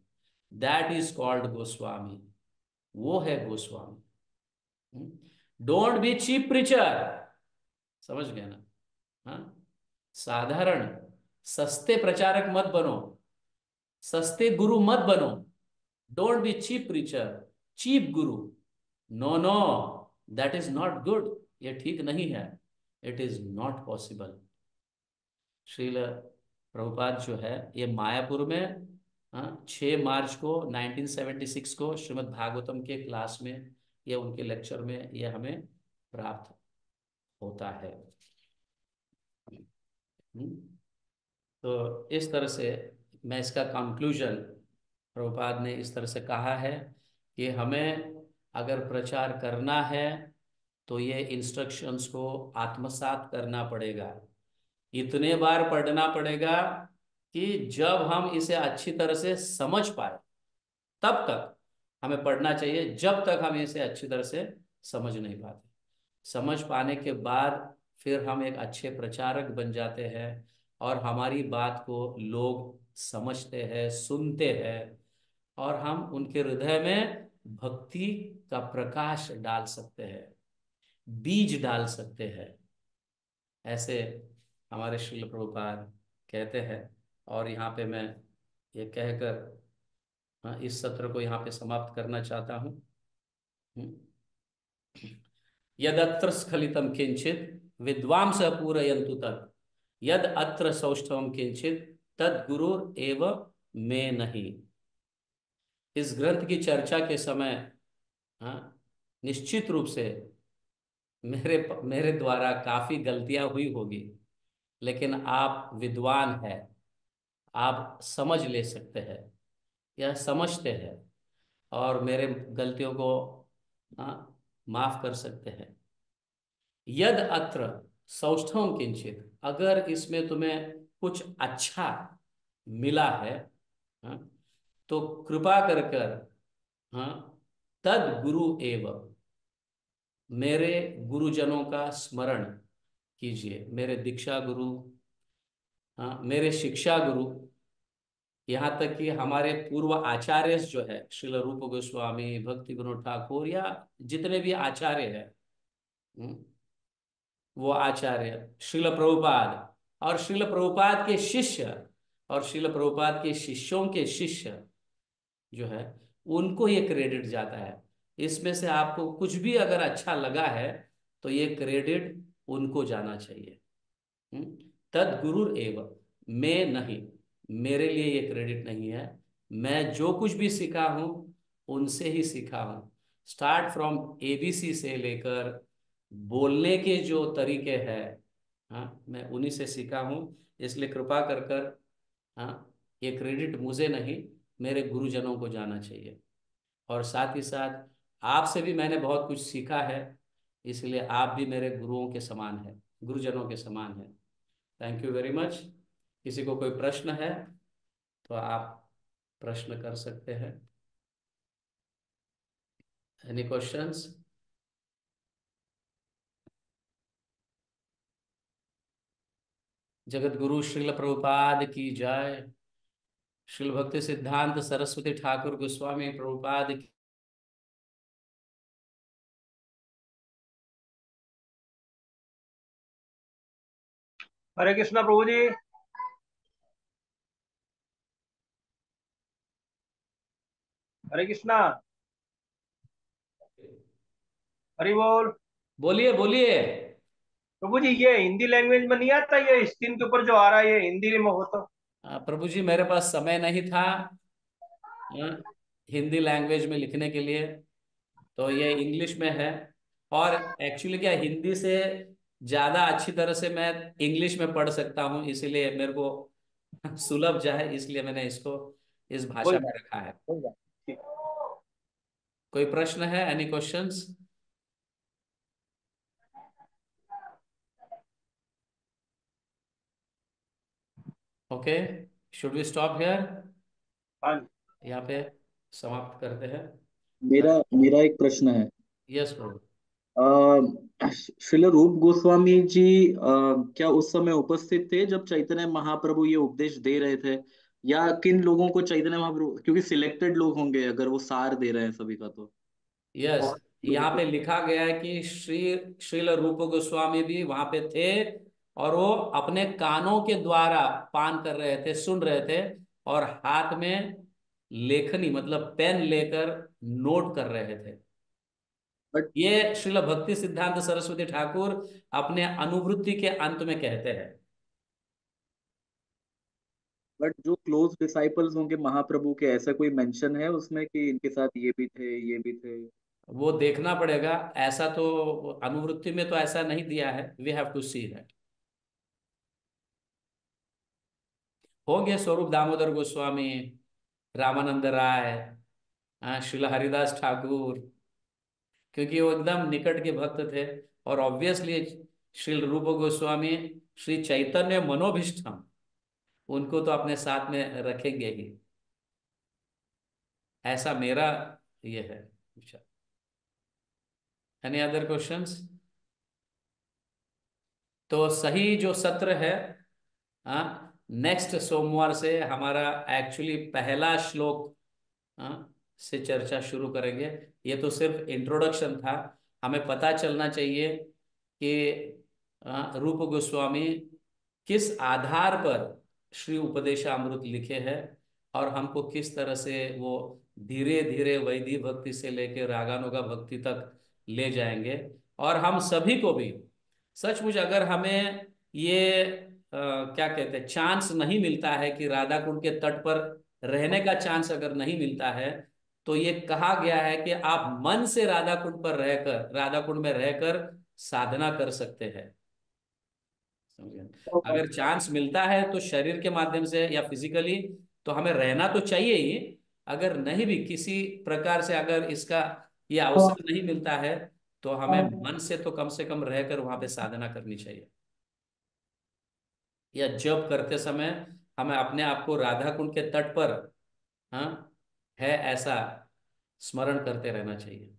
That is called Goswami, वो है Goswami. Don't be cheap preacher, समझ गए ना? हाँ, साधारण सस्ते प्रचारक मत बनो, सस्ते गुरु मत बनो। Don't be cheap preacher, cheap guru, no no, that is not good, ये ठीक नहीं है, it is not possible. Srila Prabhupada जो है ये मायापुर में, हाँ, 6 मार्च को 1976 को श्रीमद् भागवतम के क्लास में, ये उनके लेक्चर में ये हमें प्राप्त होता है। हम्म, तो इस तरह से मैं इसका कंक्लूजन, प्रभुपाद ने इस तरह से कहा है कि हमें अगर प्रचार करना है तो ये इंस्ट्रक्शंस को आत्मसात करना पड़ेगा, इतने बार पढ़ना पड़ेगा कि जब हम इसे अच्छी तरह से समझ पाए, तब तक हमें पढ़ना चाहिए, जब तक हम इसे अच्छी तरह से समझ नहीं पाते। समझ पाने के बाद फिर हम एक अच्छे प्रचारक बन जाते हैं और हमारी बात को लोग समझते हैं, सुनते हैं, और हम उनके हृदय में भक्ति का प्रकाश डाल सकते हैं, बीज डाल सकते हैं। ऐसे हमारे श्रील प्रभुपाद कहते हैं। और यहाँ पे मैं ये कहकर, हाँ, इस सत्र को यहाँ पे समाप्त करना चाहता हूँ। यदत्र स्खलितम किंचित विद्वांस पूरयन्तु तत्, यद अत्र सौष्ठवम किंचित तद गुरुर एव में नहीं। इस ग्रंथ की चर्चा के समय, हाँ, निश्चित रूप से मेरे मेरे द्वारा काफी गलतियां हुई होगी, लेकिन आप विद्वान हैं, आप समझ ले सकते हैं या समझते हैं, और मेरे गलतियों को, हाँ, माफ कर सकते हैं। यद अत्र सौष्ठवम किंचित, अगर इसमें तुम्हें कुछ अच्छा मिला है, हाँ, तो कृपा कर कर, हाँ, तद गुरु एव, मेरे गुरुजनों का स्मरण कीजिए, मेरे दीक्षा गुरु, हाँ, मेरे शिक्षा गुरु, यहाँ तक कि हमारे पूर्व आचार्य जो है, श्रील रूप गोस्वामी, भक्ति विनोद ठाकुर, या जितने भी आचार्य हैं, हम्म, वो आचार्य श्रील प्रभुपाद और श्रील प्रभुपाद के शिष्य और श्रील प्रभुपाद के शिष्यों के शिष्य जो है, उनको ये क्रेडिट जाता है। इसमें से आपको कुछ भी अगर अच्छा लगा है तो ये क्रेडिट उनको जाना चाहिए। तद गुरुर एव, मैं नहीं, मेरे लिए ये क्रेडिट नहीं है। मैं जो कुछ भी सीखा हूं उनसे ही सीखा हूं, स्टार्ट फ्रॉम एबीसी से लेकर बोलने के जो तरीके हैं, हाँ, मैं उन्हीं से सीखा हूं। इसलिए कृपा कर कर, हाँ, ये क्रेडिट मुझे नहीं, मेरे गुरुजनों को जाना चाहिए। और साथ ही साथ आपसे भी मैंने बहुत कुछ सीखा है, इसलिए आप भी मेरे गुरुओं के समान हैं, गुरुजनों के समान हैं। Thank you very much. किसी को कोई प्रश्न है तो आप प्रश्न कर सकते हैं। Any questions? जगत गुरु श्रील प्रभुपाद की जय। श्रील भक्ति सिद्धांत सरस्वती ठाकुर गोस्वामी प्रभुपाद की हरे कृष्णा प्रभु जी। हरे कृष्णा। हरि बोल। बोलिए बोलिए। प्रभु जी ये हिंदी लैंग्वेज में नहीं आता, ये स्क्रीन के ऊपर जो आ रहा है ये हिंदी में हो तो। प्रभु जी मेरे पास समय नहीं था, हिंदी लैंग्वेज में लिखने के लिए, तो ये इंग्लिश में है। और एक्चुअली क्या, हिंदी से ज्यादा अच्छी तरह से मैं इंग्लिश में पढ़ सकता हूँ, इसीलिए मेरे को सुलभ जाए, इसलिए मैंने इसको इस कोई भाषा में बात रखा है। कोई बात ठीक। कोई प्रश्न है? Any questions? Okay, should we stop here? हाँ। यहाँ पे समाप्त करते हैं। मेरा मेरा एक प्रश्न है। यस प्रभु। श्रील रूप गोस्वामी जी क्या उस समय उपस्थित थे जब चैतन्य महाप्रभु ये उपदेश दे रहे थे? या किन लोगों को चैतन्य महाप्रभु, क्योंकि सिलेक्टेड लोग होंगे अगर वो सार दे रहे हैं सभी का तो। यस, लोगों यहाँ को। पे लिखा गया है कि श्रील रूप गोस्वामी भी वहां पे थे, और वो अपने कानों के द्वारा पान कर रहे थे, सुन रहे थे, और हाथ में लेखनी मतलब पेन लेकर नोट कर रहे थे। बट ये श्रील भक्ति सिद्धांत सरस्वती ठाकुर अपने अनुवृत्ति के अंत में कहते हैं। बट जो क्लोज डिसाइपल्स होंगे महाप्रभु के, ऐसा कोई मेंशन है उसमें कि इनके साथ ये भी थे ये भी थे? वो देखना पड़ेगा, ऐसा तो अनुवृत्ति में तो ऐसा नहीं दिया है, we have to see that. होंगे स्वरूप दामोदर गोस्वामी, रामानंद राय, श्रील हरिदास ठाकुर, क्योंकि वो एकदम निकट के भक्त थे। और ऑब्वियसली श्री रूप गोस्वामी श्री चैतन्य मनोभीष्टम, उनको तो अपने साथ में रखेंगे ही, ऐसा मेरा ये है विचार। Any other questions? तो सही जो सत्र है, नेक्स्ट सोमवार से हमारा एक्चुअली पहला श्लोक से चर्चा शुरू करेंगे। ये तो सिर्फ इंट्रोडक्शन था। हमें पता चलना चाहिए कि रूप गोस्वामी किस आधार पर श्री उपदेशामृत लिखे हैं, और हमको किस तरह से वो धीरे धीरे वैदिक भक्ति से लेकर रागानुगा भक्ति तक ले जाएंगे। और हम सभी को भी सचमुच, अगर हमें ये क्या कहते हैं, चांस नहीं मिलता है कि राधा कुंड के तट पर रहने का चांस अगर नहीं मिलता है, तो ये कहा गया है कि आप मन से राधा कुंड पर रहकर, राधा कुंड में रहकर साधना कर सकते हैं। समझे? अगर चांस मिलता है तो शरीर के माध्यम से या फिजिकली, तो हमें रहना तो चाहिए ही। अगर नहीं भी किसी प्रकार से अगर इसका ये अवसर नहीं मिलता है, तो हमें मन से कम रहकर वहां पे साधना करनी चाहिए। या जब करते समय हमें अपने आप को राधा कुंड के तट पर, हाँ, है ऐसा स्मरण करते रहना चाहिए।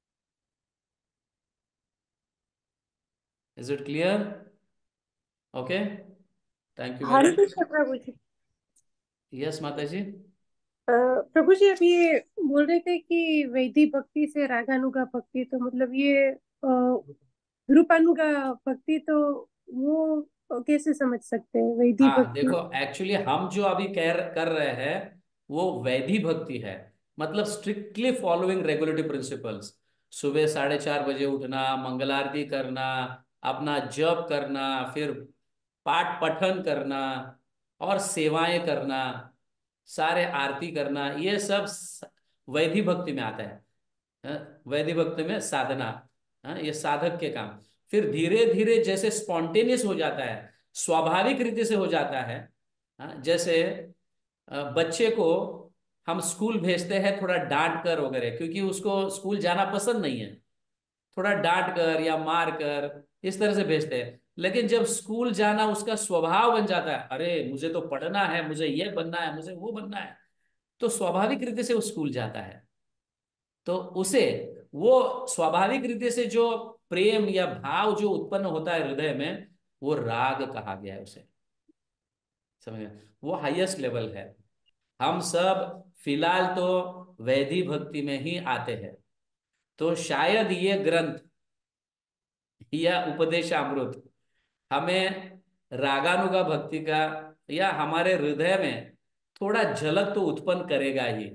Is it clear? Okay, thank you very Hare much. Krishna प्रभु जी। यस माता जी। प्रभु जी अभी ये बोल रहे थे कि वैदिक भक्ति से रागानुगा भक्ति, तो मतलब ये रूपानुगा भक्ति, तो वो कैसे समझ सकते हैं वैदिक हाँ भक्ति? देखो, एक्चुअली हम जो अभी कर रहे हैं वो वैधि भक्ति है। मतलब स्ट्रिक्टली फॉलोइंग रेगुलेटरी प्रिंसिपल्स। सुबह 4:30 बजे उठना, मंगल आरती करना, अपना जप करना, फिर पाठ पठन करना, और सेवाएं करना, सारे आरती करना, ये सब वैधि भक्ति में आता है। वैदिक भक्ति में साधना, ये साधक के काम। फिर धीरे धीरे जैसे स्पॉन्टेनियस हो जाता है, स्वाभाविक रीति से हो जाता है। जैसे बच्चे को हम स्कूल भेजते हैं थोड़ा डांट कर वगैरह, क्योंकि उसको स्कूल जाना पसंद नहीं है, थोड़ा डांट कर या मार कर इस तरह से भेजते हैं। लेकिन जब स्कूल जाना उसका स्वभाव बन जाता है, अरे मुझे तो पढ़ना है, मुझे ये बनना है, मुझे वो बनना है, तो स्वाभाविक रीति से वो स्कूल जाता है। तो उसे वो स्वाभाविक रीति से जो प्रेम या भाव जो उत्पन्न होता है हृदय में, वो राग कहा गया है उसे। समझ? वो हाईएस्ट लेवल है। हम सब फिलहाल तो वैदिक भक्ति में ही आते हैं। तो शायद ये ग्रंथ या उपदेशामृत हमें रागानुगा भक्ति का, या हमारे हृदय में थोड़ा झलक तो उत्पन्न करेगा ही,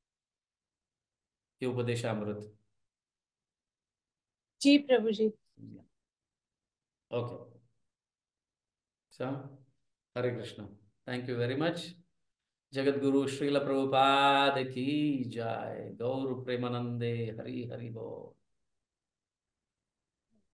ये उपदेशामृत। जी प्रभु जी। Okay, so Hare Krishna, thank you very much. Jagat Guru Srila Prabhupada की जय। गौर प्रेमानंदे हरि हरि बोल।